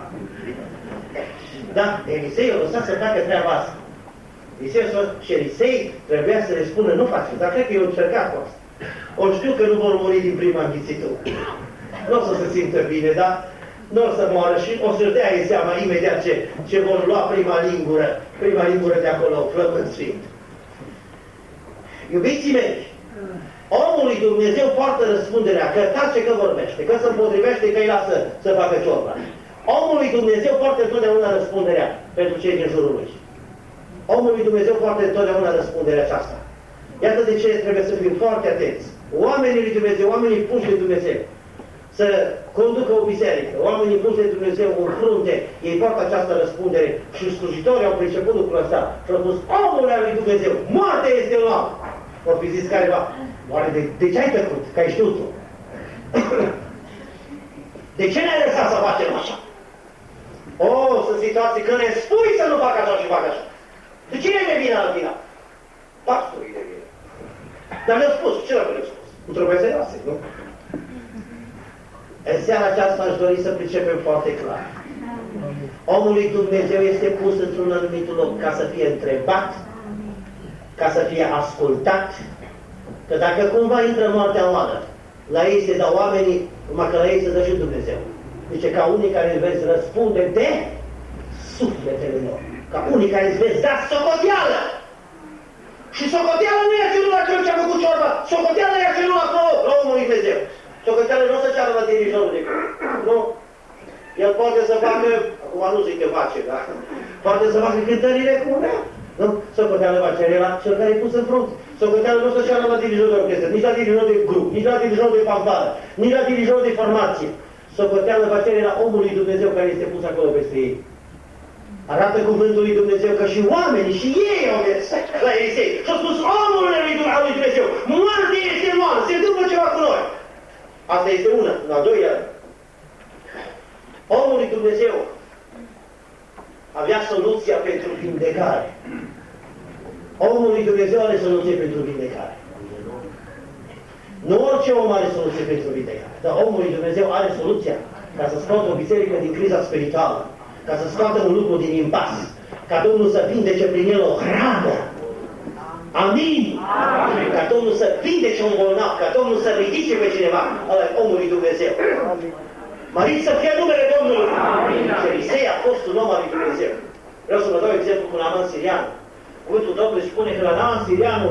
Da, Elisei a lăsat să facă treaba asta. Elisei trebuia să le spună, nu faceți, dar cred că eu încercat cu asta. O știu că nu vor muri din prima înghițitură. Nu o să se simtă bine, dar nu o să moară și o să-și dea ei seama imediat ce vor lua prima lingură de acolo, flămând sfânt. Iubiții mei, omul lui Dumnezeu poartă răspunderea că tace că vorbește, că se împotrivește, că îi lasă să facă ciorba. Omul lui Dumnezeu poartă întotdeauna răspunderea pentru cei din jurul lui. Omul lui Dumnezeu poartă întotdeauna răspunderea aceasta. Iată de ce trebuie să fim foarte atenți. Oamenii lui Dumnezeu, oamenii puși de Dumnezeu, să conducă o biserică, oamenii puși de Dumnezeu în frunte, ei poartă această răspundere și slujitorii au priceput lucrul ăsta și au spus, omul lui Dumnezeu, moartea este în oamă. Or fi zis careva, oare de ce ai tăcut? Că ai știut tu. De ce ne-ai lăsat să facem așa? O, sunt situații când ne spui să nu fac așa și fac așa. De cine ne vine la final? Pastorii de vine. Dar le-au spus, ce le-au spus? Nu trebuie să-i lase, nu? În seara aceasta aș dori să pricepem foarte clar. Omul lui Dumnezeu este pus într-un anumit loc ca să fie întrebat, ca să fie ascultat, că dacă cumva intră moartea în oală, la ei se dau oamenii, numai că la ei se dă și Dumnezeu. Deci ca unii care îți veți răspunde de sufletele lor, ca unii care îți veți da socoteală. Și socoteală nu e celul la cel ce a făcut ciorba, socoteală e celul la omul lui Dumnezeu. Socoteală nu se ceară la dirijorul de câmp. Nu. El poate să facă, acum nu zic că face, dar poate să facă cântările cum vrea. Nu? Socoteală va cere la cel care e pus în frunte. Socoteală nu se ceară la dirijorul de orchestră, nici la dirijorul de grup, nici la dirijorul de fanfară, nici la dirijorul de formație. Socoteală va cere la omul lui Dumnezeu care este pus acolo peste ei. Arată cuvântul lui Dumnezeu că și oamenii, și ei au mers la Elisei. Și au spus, omul lui Dumnezeu, moarte este moară, se întâmplă ceva cu noi. Asta este una. În al doilea, omul lui Dumnezeu avea soluția pentru vindecare. Omul lui Dumnezeu are soluție pentru vindecare. Nu orice om are soluție pentru vindecare, dar omul lui Dumnezeu are soluția ca să scoată o biserică din criza spirituală, ca să scoată un lucru din impas, ca Domnul să vindece prin el o hrană. Amin? Amin. Ca Domnul să vindece un bolnav, ca Domnul să ridice pe cineva, ăla e omul lui Dumnezeu. Mărit să fie numele Domnului. Și Elisei a fost un om al lui Dumnezeu. Vreau să vă dau exemplu cu Naaman sirianul. Cuvântul Domnului spune că la Naaman sirianul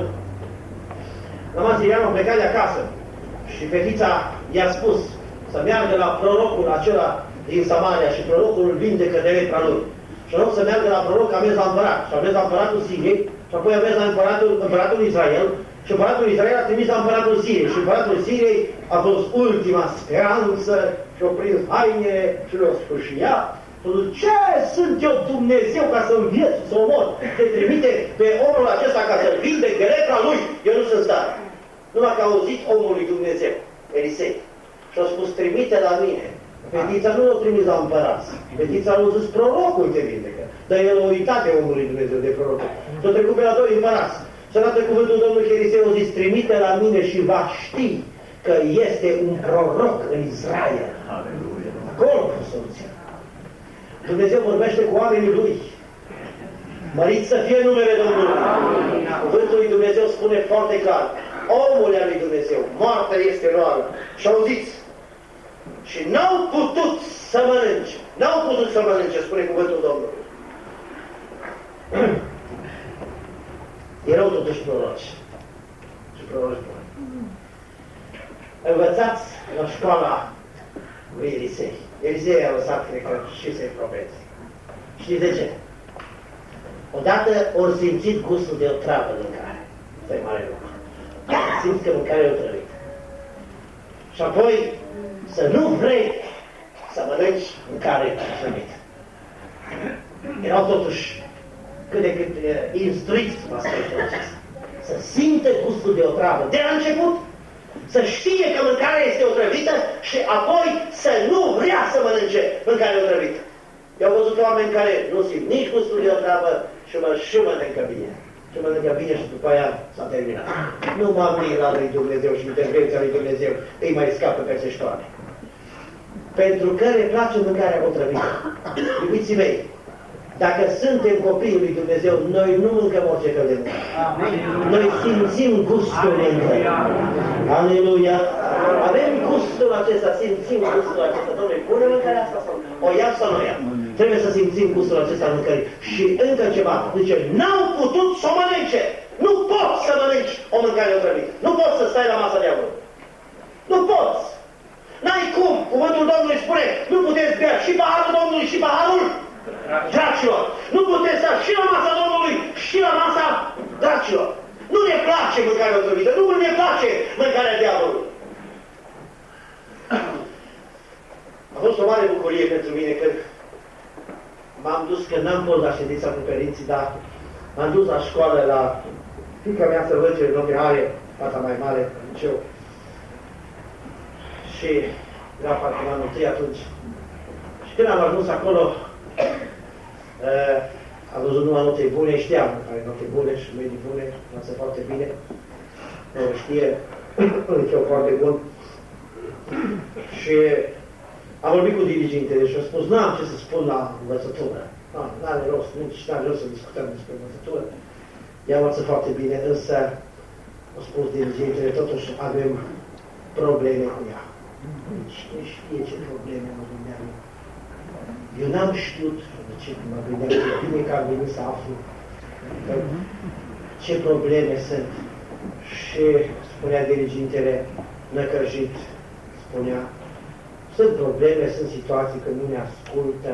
a plecat de acasă și fetița i-a spus să meargă la prorocul acela din Samaria și prorocul îl vindecă de lepra lui. Și în loc să meargă la proroc, a mers la împărat. Și a mers la împăratul Siriei și apoi a mers la împăratul Israel și împăratul Israel a trimis la împăratul Siriei. Și împăratul Siriei a fost ultima speranță și a prins hainele și le-a sfârșiat. Ce sunt eu Dumnezeu ca să învieț, să omor? Te trimite pe omul acesta ca să-l vindec de lepra lui? Eu nu sunt stare. Numai că a auzit omul lui Dumnezeu, Elisei. Și a spus, trimite la mine. Fetița nu l-a trimis la împărat. Fetița l-a zis, prorocul te vindecă. Dar el a uitat de omul lui Dumnezeu, de prorocul. Și-a trecut pe la doi împărați. Și odată cuvântul Domnului Elisei a zis, trimite la mine și va ști că este un proroc în Israel. Acolo a fost soluția. Dumnezeu vorbește cu oamenii Lui. Mărit să fie numele Domnului. Cuvântul lui Dumnezeu spune foarte clar. Omul lui Dumnezeu, moartea este roală. Și auziți. Și n-au putut să mănânce. N-au putut să mănânce, spune cuvântul Domnului. Erau totuși proroci. Și proroci buni. Învățați la școala lui Elisei. Elisei a lăsat, cred că, și să-i probeze. Știți de ce? Odată ori simțit gustul de o travă în mâncare. Asta e mare lucru. Simți că mâncarea e otrăvită. Și apoi să nu vrei să mănânci mâncare otrăvită. Erau totuși cât de cât instruiți în aspectul acesta. Să simte gustul de o travă de la început. Să știe că mâncarea este otrăvită și apoi să nu vrea să mănânce mâncarea otrăvită. Eu am văzut oameni care nu simt nici gustul de otravă și mănâncă bine. Și mănâncă bine și după aia s-a terminat. Nu m-am la lui Dumnezeu și intervenția lui Dumnezeu îi mai scapă pe acești oameni. Pentru că le place mâncarea otrăvită. Iubiții mei, dacă suntem copiii lui Dumnezeu, noi nu mâncăm orice fel de mâncare. Noi simțim gustul mâncării. Aleluia! Avem gustul acesta, simțim gustul acesta. Dom'le, pune mâncarea asta sau o ia sau nu ia? Trebuie să simțim gustul acesta mâncării. Și încă ceva, zice, n-au putut să o mănânce. Nu poți să mănânci o mâncare otrăvită. Nu poți să stai la masa diavolului. Nu poți. N-ai cum. Cuvântul Domnului spune, nu puteți bea și paharul Domnului și paharul dracilor. Nu puteți sta și la masa Domnului și la masa dracilor. Nu ne place mâncarea otrăvită, nu ne place mâncarea diavolului. A fost o mare bucurie pentru mine că m-am dus, că n-am fost la ședința cu părinții, dar m-am dus la școală, la fiica mea să văd ce nume are, fata mai mare, liceu. Și era parcă la întâi atunci. Și când am ajuns acolo, am văzut numai note bune, știam care note bune și medii bune, învață foarte bine. Nu știe, liceu foarte bun. Și am vorbit cu dirigintele și a spus, n-am ce să spun la învățătură. N-are rost, nici n-are rost să discutăm despre învățătură. Ea învăță foarte bine, însă a spus dirigintele, totuși avem probleme cu ea. Nici nu știe ce probleme mă gândeam. Eu n-am știut ce mă gândeam, ce bine că am venit să aflu ce probleme sunt. Și spunea dirigintele, năcăjit, spunea, sunt probleme, sunt situații când nu ne ascultă.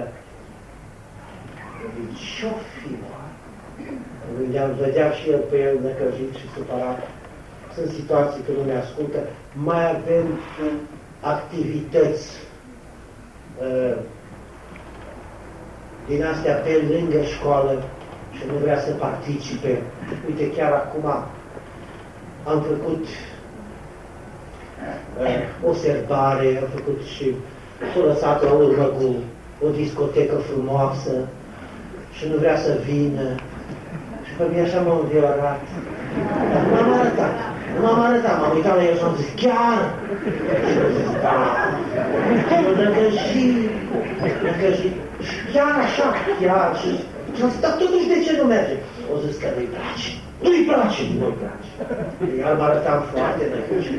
Ce-o fi, vedeam și el pe el năcăjit și supărat. Sunt situații când nu ne ascultă. Mai avem activități din astea pe lângă școală și nu vrea să participe. Uite, chiar acum am făcut o serbare, am făcut și s-a lăsat la urmă cu o discotecă frumoasă și nu vrea să vină. Și pe mine așa m-am înviorat. Dar nu m-am arătat, m-am uitat la el și am zis, chiar? Și am zis, da. Și eu năgăjit. Și chiar așa, chiar. Și am zis, dar totuși de ce nu merge? O zis că nu-i place. Nu-i place. Iar mă arătam foarte năgăjit.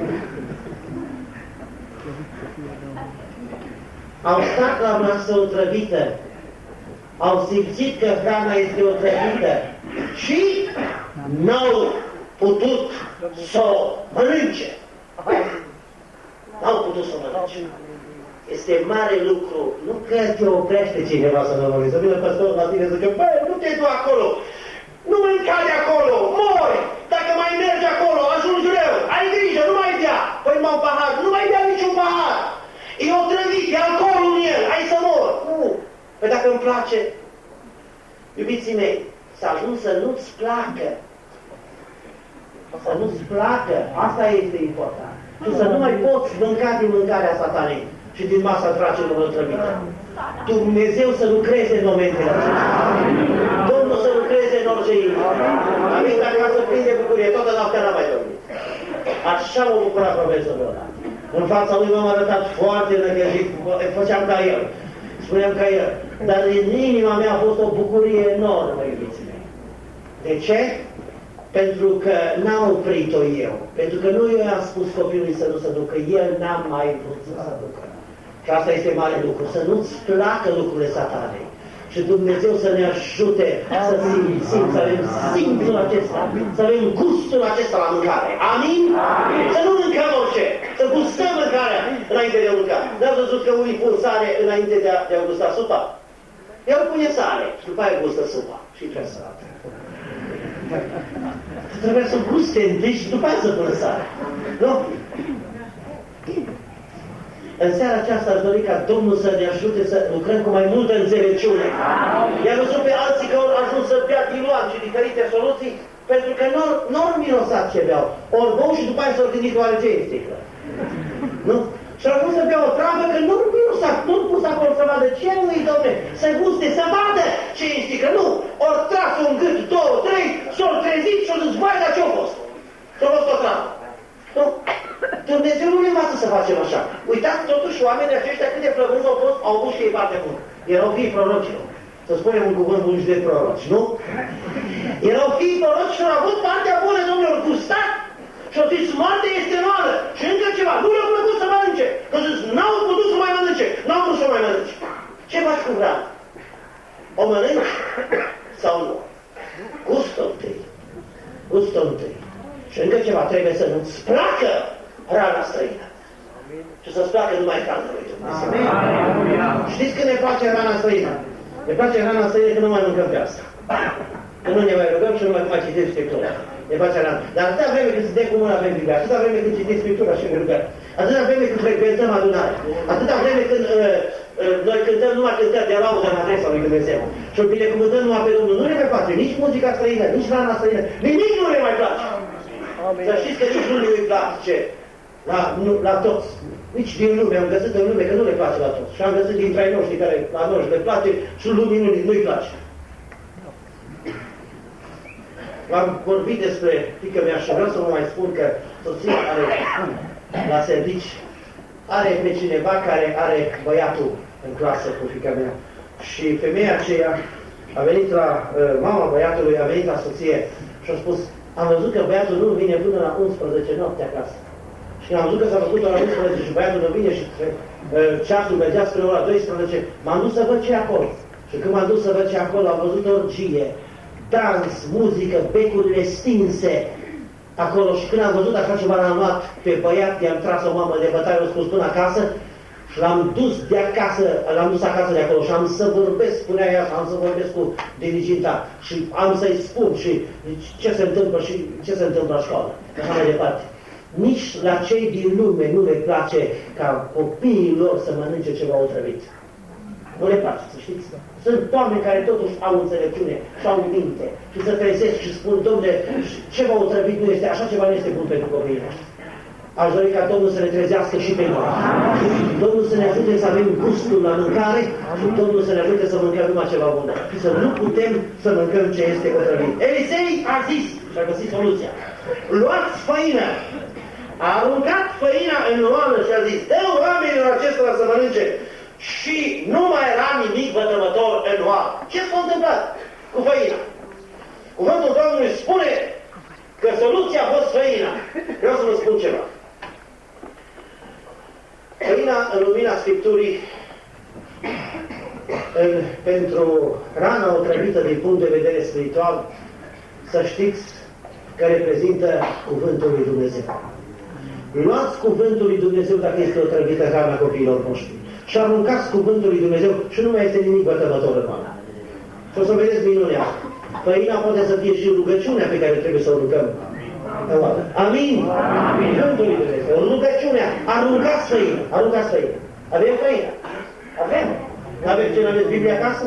Au stat la masă otrăvită, au simțit că hrana este otrăvită și n-au putut să o mănânce. N-au putut să o mănânce. Este mare lucru. Nu că te oprește cineva să nu mănânci. Să vină păstorul la tine să zică, băi, nu te du acolo, nu mânca de acolo, mori. Dacă mai mergi acolo, ajungi rău, ai grijă, nu mai bea. Păi mă pahar, nu mai bea niciun pahar. E otrăvit, e alcoolul în el, hai să mor. Nu. Păi dacă îmi place, iubiții mei, să ajungi să nu-ți placă. Să nu-ți placă, asta este important. Tu să nu mai poți mânca din mâncarea satanei și din masa dracilor otrăvită. Dumnezeu să lucreze în momentele acestea. Domnul să lucreze în orice inimă. Am venit acasă plin de bucurie, toată noaptea n-am mai dormit. Așa m-a bucurat profesorul ăla. În fața lui m-am arătat foarte năgăjit, făceam ca el, spuneam ca el. Dar în inima mea a fost o bucurie enormă, iubiții mei. De ce? Pentru că n-am oprit-o eu. Pentru că nu eu i-am spus copilului să nu se ducă, el n-am mai vrut să se ducă. Și asta este mare lucru, să nu-ți placă lucrurile satanei. Și Dumnezeu să ne ajute să simțim, să avem simțul acesta, să avem gustul acesta la mâncare. Amin? Amin. Să nu mâncăm orice, să gustăm mâncarea înainte de a mânca. N-ați văzut că unii pun sare înainte de a gusta supa? El pune sare și după aia gustă supa și trebuie să arate. Trebuie să guste întâi și după aia să pună sare. Nu? În seara aceasta aș dori ca Domnul să ne ajute să lucrăm cu mai multă înțelepciune. I-am văzut pe alții că au ajuns să bea diluant și diferite soluții, pentru că nu au mirosat ce beau. Ori bău și după aia s-au gândit oare ce e sticlă. Nu? Și au ajuns să bea o travă că nu-l mirosat, nu-l pus acolo să vadă ce nu-i, domne, să guste, să vadă ce e sticlă. Nu! Ori tras un gât, 2, 3, s-au trezit și au zis, vai, dar ce-a fost? Și-a fost o travă. Nu? Dumnezeu nu ne învață să facem așa. Uitați totuși oamenii aceștia cât de plămâni au fost, au avut și ei parte bună. Erau fii prorocilor. Să spunem un cuvânt bun și de proroci, nu? Erau fii proroci și au avut partea bună, domnule, au gustat și au zis, moartea este noală și încă ceva. Nu le-a plăcut să mănânce. Că zis, n-au putut să mai mănânce. N-au putut să mai mănânce. Ce faci cu hrana? O mănânci sau nu? Gustă întâi. Gustă întâi. Și încă ceva, trebuie să nu-ți placă hrana străină. Și să-ți placă numai hrana lui Dumnezeu. Știți când ne place hrana străină? Ne place hrana străină când nu mai mâncăm pe asta. Când nu ne mai rugăm și nu mai citim Scriptura. Ne face hrana. Dar atâta vreme când suntem cu mâna pe Biblie, atâta vreme când citim Scriptura și ne rugăm, atâta vreme când frecventăm adunare, atâta vreme când noi cântăm numai cântări de laudă în adresa lui Dumnezeu și îl binecuvântăm numai pe Domnul, nu ne mai place nici muzica străină, nici hrana străină, nimic nu ne mai place. Să știți că nici nu îi place la toți. Nici din lume, am găsit în lume că nu le place la toți. Și am găsit dintre ai noștri care la noi le place și lumii nu-i place. V-am vorbit despre fiica mea și vreau să vă mai spun că soția are la servici, are pe cineva care are băiatul în clasă cu fiica mea. Și femeia aceea a venit la mama băiatului, a venit la soție și a spus, am văzut că băiatul nu vine până la 11 noapte acasă. Și am văzut că s-a făcut la 11 și băiatul nu vine și ceasul mergea spre ora 12. M-am dus să văd ce acolo. Și când m-am dus să văd ce acolo, am văzut orgie, dans, muzică, becurile stinse acolo. Și când am văzut așa ceva, l-am luat pe băiat, i-am tras o mamă de bătaie, l-am spus până acasă și l-am dus de acasă, l-am dus acasă de acolo și am să vorbesc, spunea ea, am să vorbesc cu diriginta și am să-i spun și ce se întâmplă și ce se întâmplă la școală. Așa mai departe. Nici la cei din lume nu le place ca copiii lor să mănânce ceva otrăvit. Nu le place, să știți. Sunt oameni care totuși au înțelepciune și au minte și se trezesc și spun, dom'le, ce v-au otrăvit nu este, așa ceva nu este bun pentru copiii noștri. Aș dori ca Domnul să ne trezească și pe noi. Domnul să ne ajute să avem gustul la mâncare și Domnul să ne ajute să mâncăm numai ceva bun. Și să nu putem să mâncăm ce este otrăvit. Elisei a zis și a găsit soluția. Luați făină. A aruncat făina în oală și a zis, dă oamenilor acestora să mănânce. Și nu mai era nimic vătămător în oală. Ce s-a întâmplat cu făina? Cuvântul Domnului spune că soluția a fost făina. Vreau să vă spun ceva. Făina, în lumina Scripturii, pentru rana otrăvită din punct de vedere spiritual, să știți că reprezintă Cuvântul lui Dumnezeu. Luați Cuvântul lui Dumnezeu dacă este otrăvită rana copiilor noștri și aruncați Cuvântul lui Dumnezeu și nu mai este nimic vătămător în oală. Și o să vedeți minunea. Făina poate să fie și rugăciunea pe care trebuie să o rugăm. Amin? Cuvântul lui Dumnezeu. Rugăciunea. Aruncați făină. Aruncați făină. Avem făină? Avem. N-avem ce n-aveți Biblia acasă?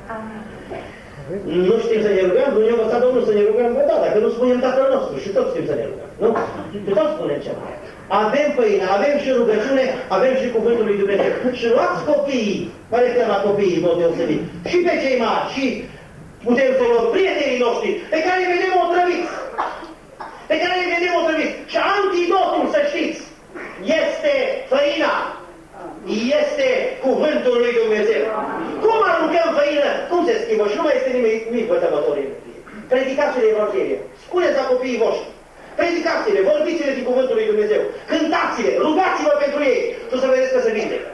Nu știm să ne rugăm? Nu ne-a învățat Domnul să ne rugăm? Bă, da, dacă nu spunem Tatăl nostru și toți știm să ne rugăm. Nu? Și toți spunem ceva. Avem făină, avem și rugăciune, avem și Cuvântul lui Dumnezeu. Și luați copiii, mă refer la copiii, în mod deosebit, și pe cei mari, și putem să luăm prietenii noștri, pe care îi vedem otrăviți. Pe care îi vedem otrăviți. Și antidotul, să știți, este făina. Este Cuvântul lui Dumnezeu. Cum aruncăm făină? Cum se schimbă? Și nu mai este nimic vătămător. Predicați-le Evanghelie. Spuneți la copiii voștri. Predicați-le, vorbiți-le din Cuvântul lui Dumnezeu. Cântați-le, rugați-vă pentru ei. Și o să vedeți că se vindecă.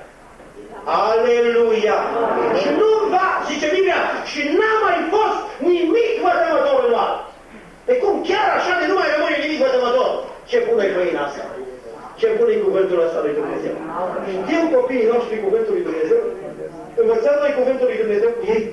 Aleluia! Și nu va, zice Biblia, și n-a mai fost nimic vătămător în oală. Pe cum chiar așa de nu mai rămâne nimic vătămător? Ce bună-i făina asta? Ce bun-i cuvântul ăsta lui Dumnezeu? Știu copiii noștri cuvântul lui Dumnezeu? Învățăm noi cuvântul lui Dumnezeu cu ei?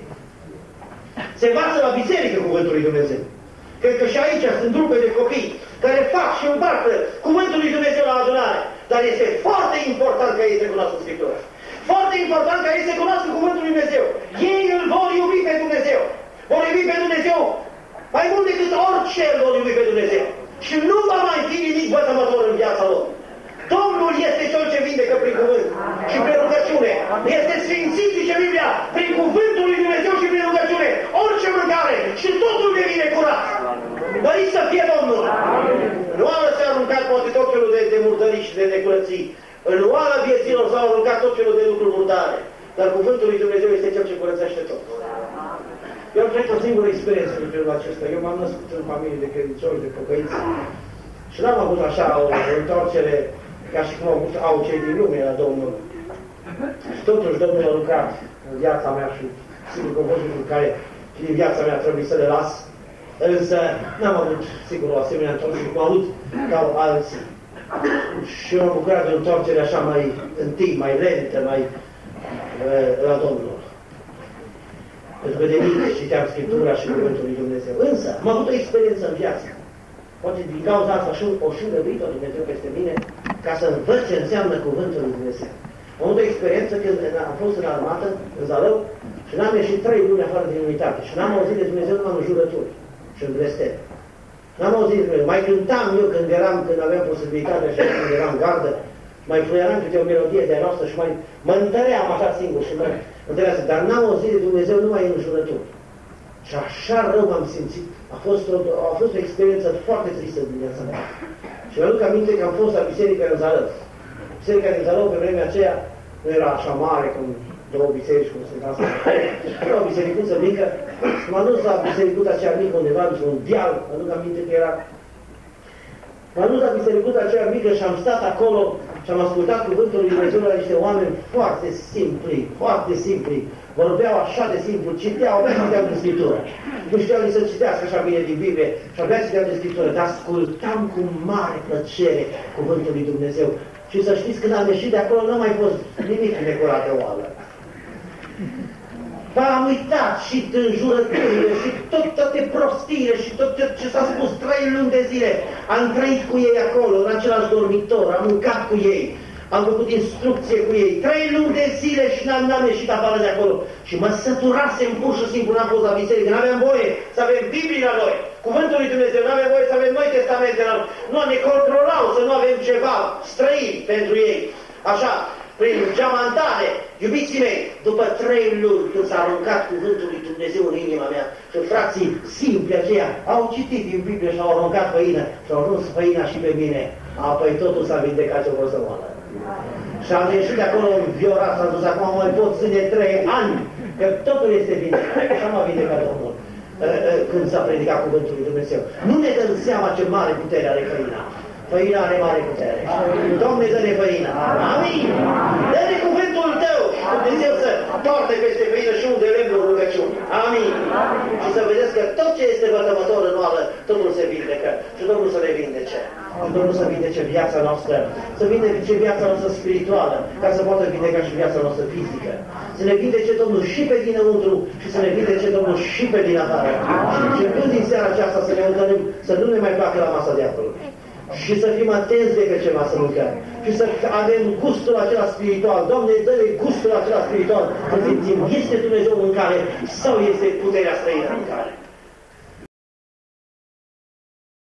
Se învață la biserică cuvântul lui Dumnezeu. Cred că și aici sunt grupe de copii care fac și împartă cuvântul lui Dumnezeu la adunare. Dar este foarte important ca ei să cunoască Scriptura. Foarte important ca ei să cunoască cuvântul lui Dumnezeu. Ei îl vor iubi pe Dumnezeu. Vor iubi pe Dumnezeu mai mult decât orice îl vor iubi pe Dumnezeu. Și nu va mai fi nimic vătămător în viața lor. Domnul este Cel ce vindecă prin cuvânt și prin rugăciune. Este sfințit, zice Biblia, prin cuvântul lui Dumnezeu și prin rugăciune. Orice mâncare și totul devine curat. Doriți să fie Domnul. În oală s-a aruncat poate tot felul de murdării și de necurății. În oală vieților s-au aruncat tot felul de lucruri murdare. Dar cuvântul lui Dumnezeu este Cel ce curățește tot. Eu am trăit o singură experiență în felul acesta. Eu m-am născut în familie de credincioși, de pocăiți. Și n-am avut așa o întoarcere ca și cum au cei din lume la Domnul. Și totuși Domnul a lucrat în viața mea și sigur că au fost lucruri care din viața mea trebuie să le las. Însă n-am avut, sigur, o asemenea întoarcere cum am avut ca alții. Și eu am bucurat de o întoarcere așa mai întâi, mai lentă, mai la Domnul. Pentru că de mic citeam Scriptura și Cuvântul lui Dumnezeu. Însă am avut o experiență în viață. Poate din cauza asta o și îngăduit-o Dumnezeu peste mine ca să învăț ce înseamnă Cuvântul lui Dumnezeu. Am avut o experiență când am fost în armată, în Zalău, și n-am ieșit 3 luni afară din unitate. Și n-am auzit de Dumnezeu numai în jurături și în blestem. N-am auzit de Dumnezeu. Mai cântam eu când aveam posibilitatea și când eram gardă, mai fluieram câte o melodie de-a noastră și mă întăream așa singur și mă întăream. Dar n-am auzit de Dumnezeu numai în jurături. Și așa rău m-am simțit. A fost o experiență foarte tristă din viața mea. Și mi-aduc aminte că am fost la biserica în Zalău. Biserica din Zalău pe vremea aceea nu era așa mare cum două biserici, cum sunt astea. Era o bisericuță mică. M-am dus la bisericuța aceea mică undeva într-un deal. Mi-aduc aminte că era... M-am dus la bisericuța aceea mică și am stat acolo și am ascultat cuvântul lui Dumnezeu la niște oameni foarte simpli, foarte simpli. Vorbeau așa de simplu, citeau, abia citeau din Scriptură. Nu știau nici să citească așa bine din Biblie și abia citeau din Scriptură, dar ascultam cu mare plăcere cuvântul lui Dumnezeu. Și să știți, când am ieșit de acolo, nu a mai fost nimic necurat de oală. Dar am uitat și înjurăturile și toate prostiile și tot ce s-a spus 3 luni de zile. Am trăit cu ei acolo, în același dormitor, am mâncat cu ei. am făcut instrucție cu ei, 3 luni de zile și n-am ieșit afară de acolo. Și mă săturasem pur și simplu, n-am fost la biserică, n-aveam voie să avem Biblie la noi, Cuvântul lui Dumnezeu, n-aveam voie să avem Noi Testamente la noi. Nu, ne controlau să nu avem ceva străin pentru ei. Așa, prin geamantare, iubiții mei, după 3 luni, când s-a aruncat Cuvântul lui Dumnezeu în inima mea, și frații simpli aceia au citit din Biblie și au aruncat făină și au ajuns făina și pe mine. Apoi totul s-a vindecat ce vor să moară. Și am ieșit de acolo înviorat, s-a dus, acum mai pot ține 3 ani, că totul este vindecat. Și am vindecat Domnul când s-a predicat Cuvântul lui Dumnezeu. Nu ne dăm seama ce mare putere are făina. Făina are mare putere. Doamne, dă-ne făina. Amin. Dă-ne cuvântul Tău și Dumnezeu să toarte peste făină și unde lemnul rugăciuni. Amin. Și să vedeți că tot ce este vătămător în oală, totul se vindecă. Și Domnul să ne vindece. Și Domnul să vindece viața noastră, să vindece viața noastră spirituală, ca să poată vindeca și viața noastră fizică. Să ne vindece Domnul și pe dinăuntru și să ne vindece Domnul și pe din afară. Și începând din seara aceasta să ne întâlnim, să nu ne mai placă la masa de acolo. Și să fim atenți de pe ceva să mâncăm. Și să avem gustul acela spiritual. Doamne, dă-ne gustul acela spiritual. Să simțim, este Dumnezeu în mâncare sau este puterea străină în mâncare.